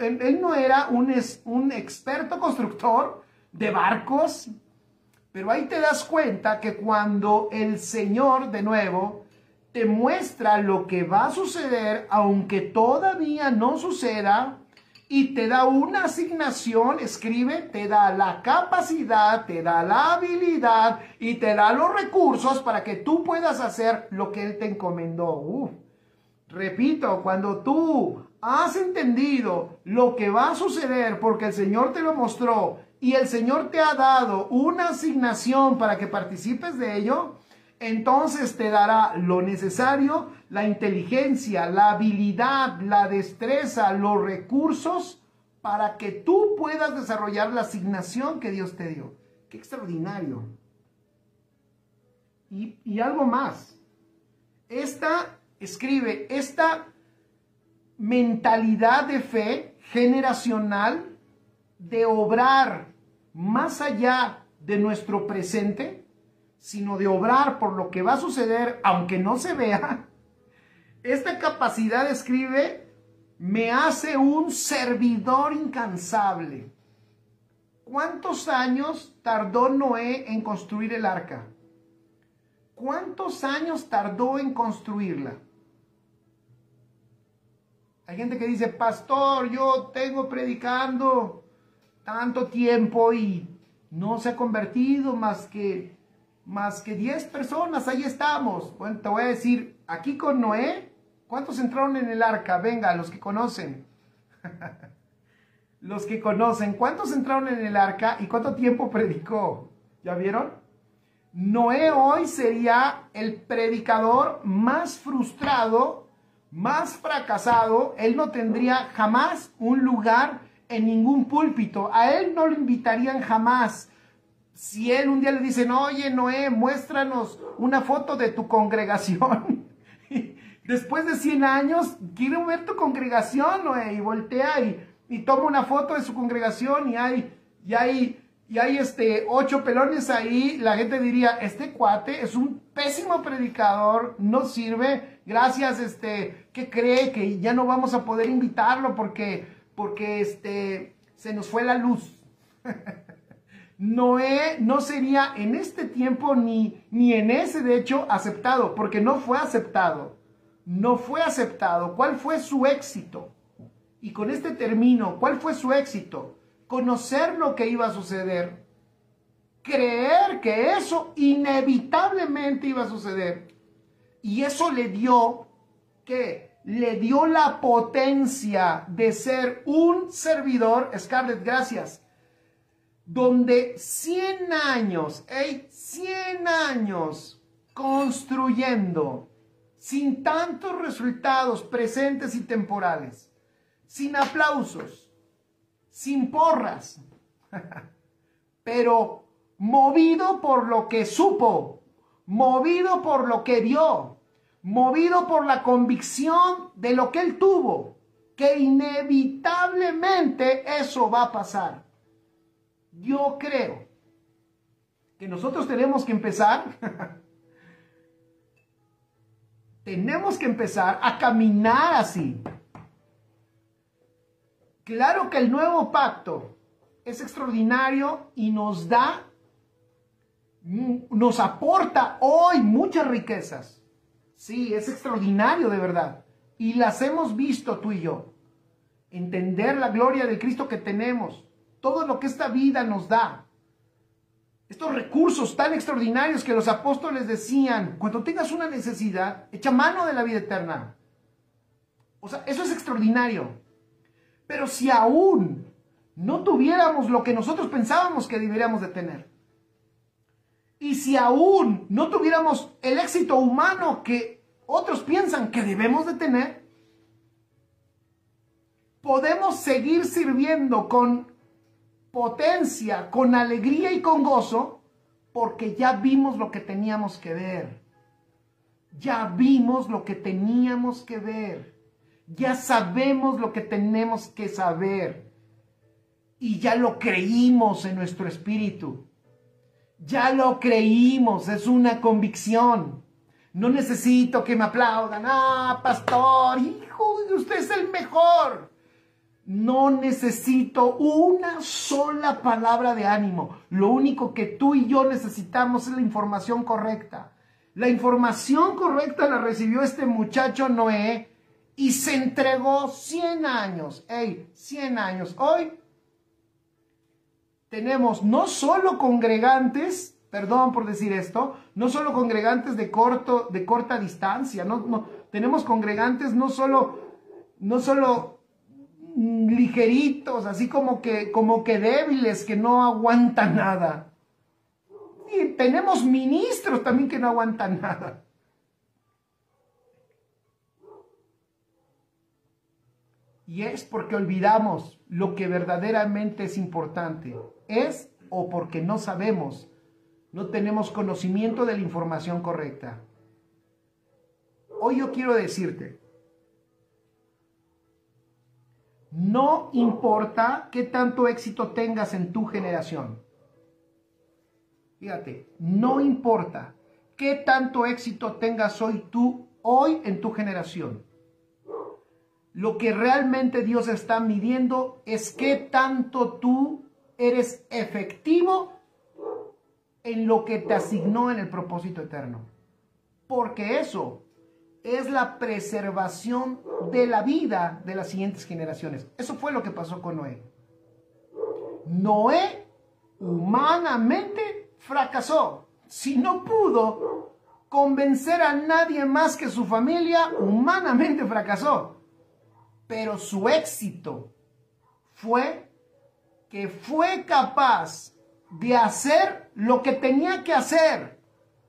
experto constructor de barcos. Pero ahí te das cuenta que cuando el Señor, de nuevo, te muestra lo que va a suceder, aunque todavía no suceda, y te da una asignación, escribe, te da la capacidad, te da la habilidad y te da los recursos para que tú puedas hacer lo que Él te encomendó. Repito, cuando tú has entendido lo que va a suceder porque el Señor te lo mostró y el Señor te ha dado una asignación para que participes de ello, entonces te dará lo necesario, la inteligencia, la habilidad, la destreza, los recursos para que tú puedas desarrollar la asignación que Dios te dio. ¡Qué extraordinario! Y algo más. Esta mentalidad de fe generacional de obrar más allá de nuestro presente, sino de obrar por lo que va a suceder, aunque no se vea. Esta capacidad, escribe, me hace un servidor incansable. ¿Cuántos años tardó Noé en construir el arca? ¿Cuántos años tardó en construirla? Hay gente que dice, pastor, yo tengo predicando tanto tiempo y no se ha convertido más que 10 personas, ahí estamos. Bueno, te voy a decir, aquí con Noé, ¿cuántos entraron en el arca? Venga, los que conocen. Los que conocen, ¿cuántos entraron en el arca y cuánto tiempo predicó? ¿Ya vieron? Noé hoy sería el predicador más frustrado, más fracasado. Él no tendría jamás un lugar en ningún púlpito. A él no lo invitarían jamás. Si él un día le dicen, oye Noé, muéstranos una foto de tu congregación. Después de 100 años, quiero ver tu congregación, Noé. Y voltea y toma una foto de su congregación y hay 8 pelones ahí. La gente diría, este cuate es un pésimo predicador, no sirve. Gracias, ¿qué cree? Que ya no vamos a poder invitarlo porque se nos fue la luz. Noé no sería en este tiempo ni en ese de hecho aceptado, porque no fue aceptado. No fue aceptado. ¿Cuál fue su éxito? Y con este termino, ¿cuál fue su éxito? Conocer lo que iba a suceder. Creer que eso inevitablemente iba a suceder. Y eso le dio, ¿qué? Le dio la potencia de ser un servidor, Scarlett, gracias, donde 100 años, 100 años construyendo, sin tantos resultados presentes y temporales, sin aplausos, sin porras, pero movido por lo que supo, movido por lo que vio, movido por la convicción de lo que él tuvo, que inevitablemente eso va a pasar. Yo creo que nosotros tenemos que empezar a caminar así. Claro que el nuevo pacto es extraordinario y nos aporta hoy muchas riquezas. Sí, es extraordinario de verdad. Y las hemos visto tú y yo. Entender la gloria de Cristo que tenemos. Todo lo que esta vida nos da. Estos recursos tan extraordinarios que los apóstoles decían, cuando tengas una necesidad, echa mano de la vida eterna. O sea, eso es extraordinario. Pero si aún no tuviéramos lo que nosotros pensábamos que deberíamos de tener, y si aún no tuviéramos el éxito humano que otros piensan que debemos de tener, podemos seguir sirviendo con potencia, con alegría y con gozo, porque ya vimos lo que teníamos que ver. Ya vimos lo que teníamos que ver. Ya sabemos lo que tenemos que saber. Y ya lo creímos en nuestro espíritu. Ya lo creímos, es una convicción. No necesito que me aplaudan. Ah, pastor, hijo, usted es el mejor. No necesito una sola palabra de ánimo. Lo único que tú y yo necesitamos es la información correcta. La información correcta la recibió este muchacho Noé y se entregó 100 años. 100 años. Hoy tenemos no solo congregantes, perdón por decir esto, no solo congregantes de corta distancia, tenemos congregantes no solo ligeritos, así como que débiles, que no aguantan nada. Y tenemos ministros también que no aguantan nada. Y es porque olvidamos lo que verdaderamente es importante. Es o porque no sabemos, no tenemos conocimiento de la información correcta. Hoy yo quiero decirte, no importa qué tanto éxito tengas en tu generación. Fíjate, no importa qué tanto éxito tengas hoy en tu generación. Lo que realmente Dios está midiendo es qué tanto tú eres efectivo en lo que te asignó en el propósito eterno. Porque eso es la preservación de la vida de las siguientes generaciones. Eso fue lo que pasó con Noé. Noé humanamente fracasó. Si no pudo convencer a nadie más que su familia, humanamente fracasó. Pero su éxito fue que fue capaz de hacer lo que tenía que hacer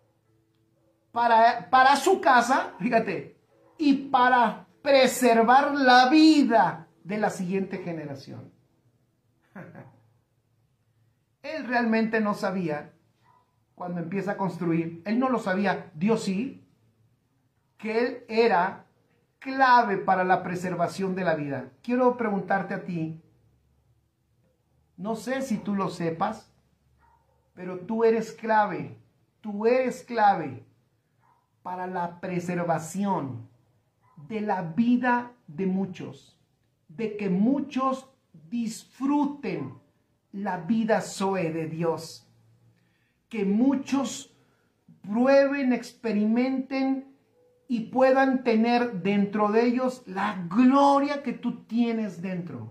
para su casa, fíjate, y para preservar la vida de la siguiente generación. Él realmente no sabía, cuando empieza a construir, él no lo sabía, Dios sí, que él era clave para la preservación de la vida. Quiero preguntarte a ti, no sé si tú lo sepas, pero tú eres clave para la preservación de la vida de muchos, de que muchos disfruten la vida Zoe de Dios, que muchos prueben, experimenten y puedan tener dentro de ellos la gloria que tú tienes dentro.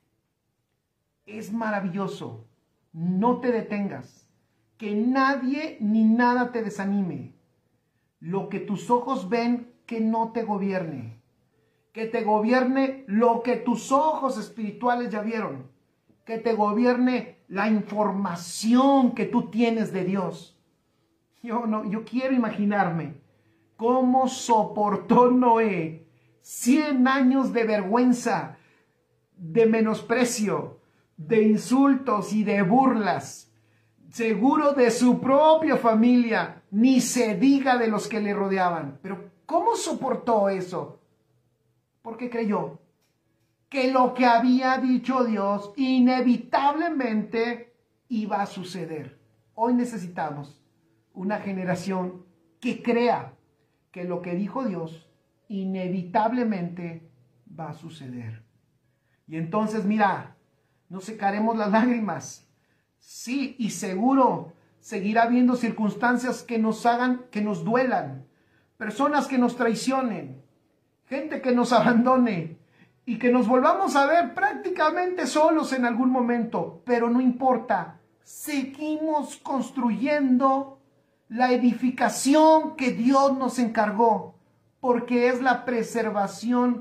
Es maravilloso. No te detengas. Que nadie ni nada te desanime. Lo que tus ojos ven, que no te gobierne. Que te gobierne lo que tus ojos espirituales ya vieron. Que te gobierne la información que tú tienes de Dios. Yo quiero imaginarme cómo soportó Noé 100 años de vergüenza, de menosprecio, de insultos y de burlas, seguro de su propia familia, ni se diga de los que le rodeaban. Pero ¿cómo soportó eso? Porque creyó que lo que había dicho Dios inevitablemente iba a suceder. Hoy necesitamos una generación que crea que lo que dijo Dios inevitablemente va a suceder. Y entonces, mira, no secaremos las lágrimas. Sí, y seguro seguirá habiendo circunstancias que nos hagan, que nos duelan, personas que nos traicionen, gente que nos abandone y que nos volvamos a ver prácticamente solos en algún momento. Pero no importa, seguimos construyendo la edificación que Dios nos encargó, porque es la preservación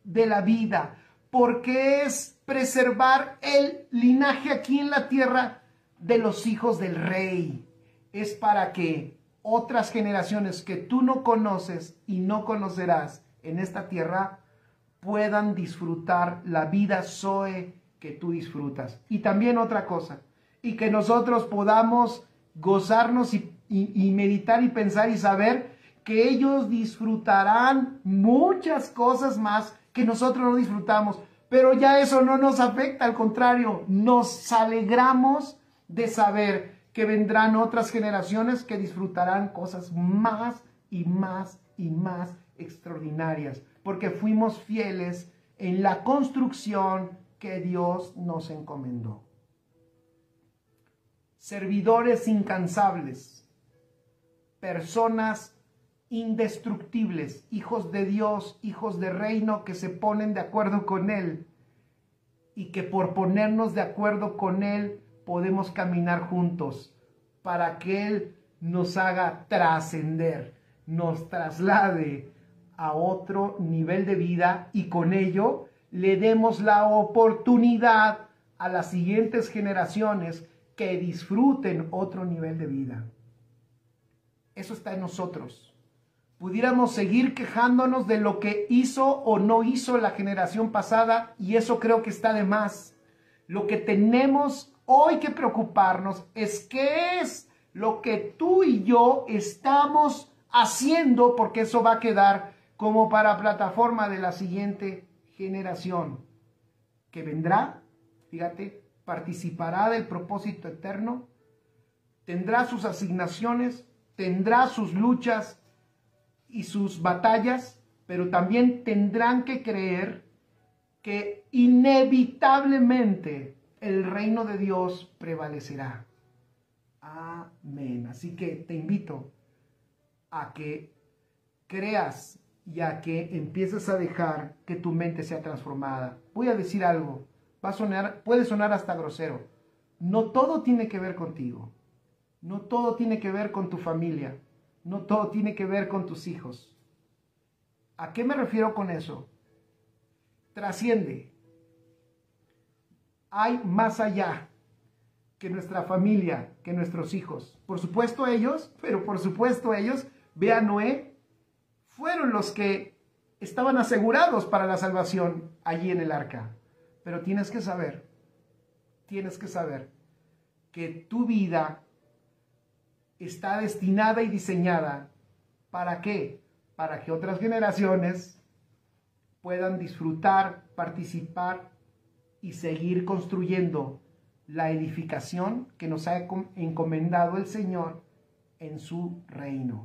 de la vida, porque es preservar el linaje aquí en la tierra de los hijos del rey. Es para que otras generaciones que tú no conoces y no conocerás en esta tierra puedan disfrutar la vida Zoe que tú disfrutas. Y también otra cosa, y que nosotros podamos gozarnos y meditar y pensar y saber que ellos disfrutarán muchas cosas más que nosotros no disfrutamos, pero ya eso no nos afecta, al contrario, nos alegramos de saber que vendrán otras generaciones que disfrutarán cosas más y más y más extraordinarias, porque fuimos fieles en la construcción que Dios nos encomendó. Servidores incansables, personas indestructibles, hijos de Dios, hijos de reino que se ponen de acuerdo con Él y que por ponernos de acuerdo con Él podemos caminar juntos para que Él nos haga trascender, nos traslade a otro nivel de vida y con ello le demos la oportunidad a las siguientes generaciones que disfruten otro nivel de vida. Eso está en nosotros. Pudiéramos seguir quejándonos de lo que hizo o no hizo la generación pasada y eso creo que está de más. Lo que tenemos hoy que preocuparnos es qué es lo que tú y yo estamos haciendo, porque eso va a quedar como para plataforma de la siguiente generación que vendrá, fíjate, participará del propósito eterno, tendrá sus asignaciones, tendrá sus luchas y sus batallas, pero también tendrán que creer que inevitablemente el reino de Dios prevalecerá. Amén. Así que te invito a que creas y a que empieces a dejar que tu mente sea transformada. Voy a decir algo, puede sonar hasta grosero. No todo tiene que ver contigo. No todo tiene que ver con tu familia. No todo tiene que ver con tus hijos. ¿A qué me refiero con eso? Trasciende. Hay más allá que nuestra familia, que nuestros hijos. Por supuesto ellos, ve a Noé, fueron los que estaban asegurados para la salvación allí en el arca. Pero tienes que saber que tu vida está destinada y diseñada, ¿para qué? Para que otras generaciones puedan disfrutar, participar y seguir construyendo la edificación que nos ha encomendado el Señor en su reino.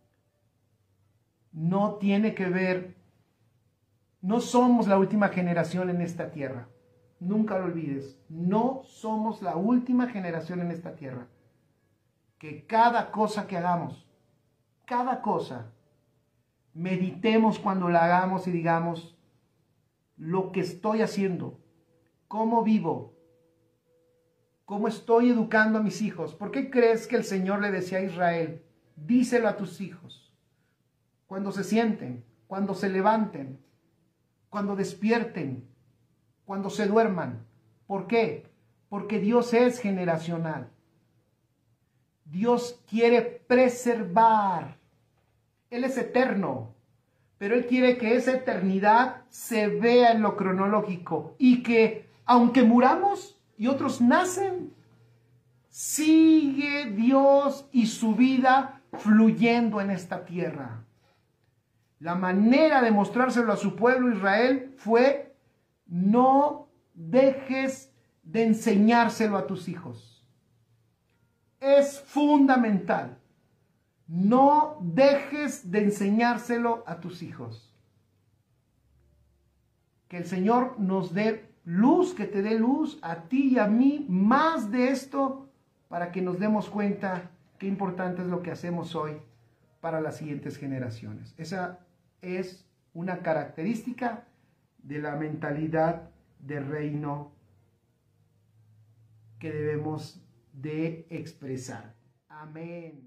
No tiene que ver, no somos la última generación en esta tierra. Nunca lo olvides, no somos la última generación en esta tierra. Que cada cosa que hagamos, cada cosa, meditemos cuando la hagamos y digamos, lo que estoy haciendo, cómo vivo, cómo estoy educando a mis hijos. ¿Por qué crees que el Señor le decía a Israel, díselo a tus hijos, cuando se sienten, cuando se levanten, cuando despierten, cuando se duerman? ¿Por qué? Porque Dios es generacional. Dios quiere preservar. Él es eterno, pero Él quiere que esa eternidad se vea en lo cronológico y que aunque muramos y otros nacen, sigue Dios y su vida fluyendo en esta tierra. La manera de mostrárselo a su pueblo Israel fue: no dejes de enseñárselo a tus hijos. Es fundamental. No dejes de enseñárselo a tus hijos. Que el Señor nos dé luz, que te dé luz a ti y a mí, más de esto, para que nos demos cuenta qué importante es lo que hacemos hoy para las siguientes generaciones. Esa es una característica de la mentalidad de reino que debemos de expresar. Amén.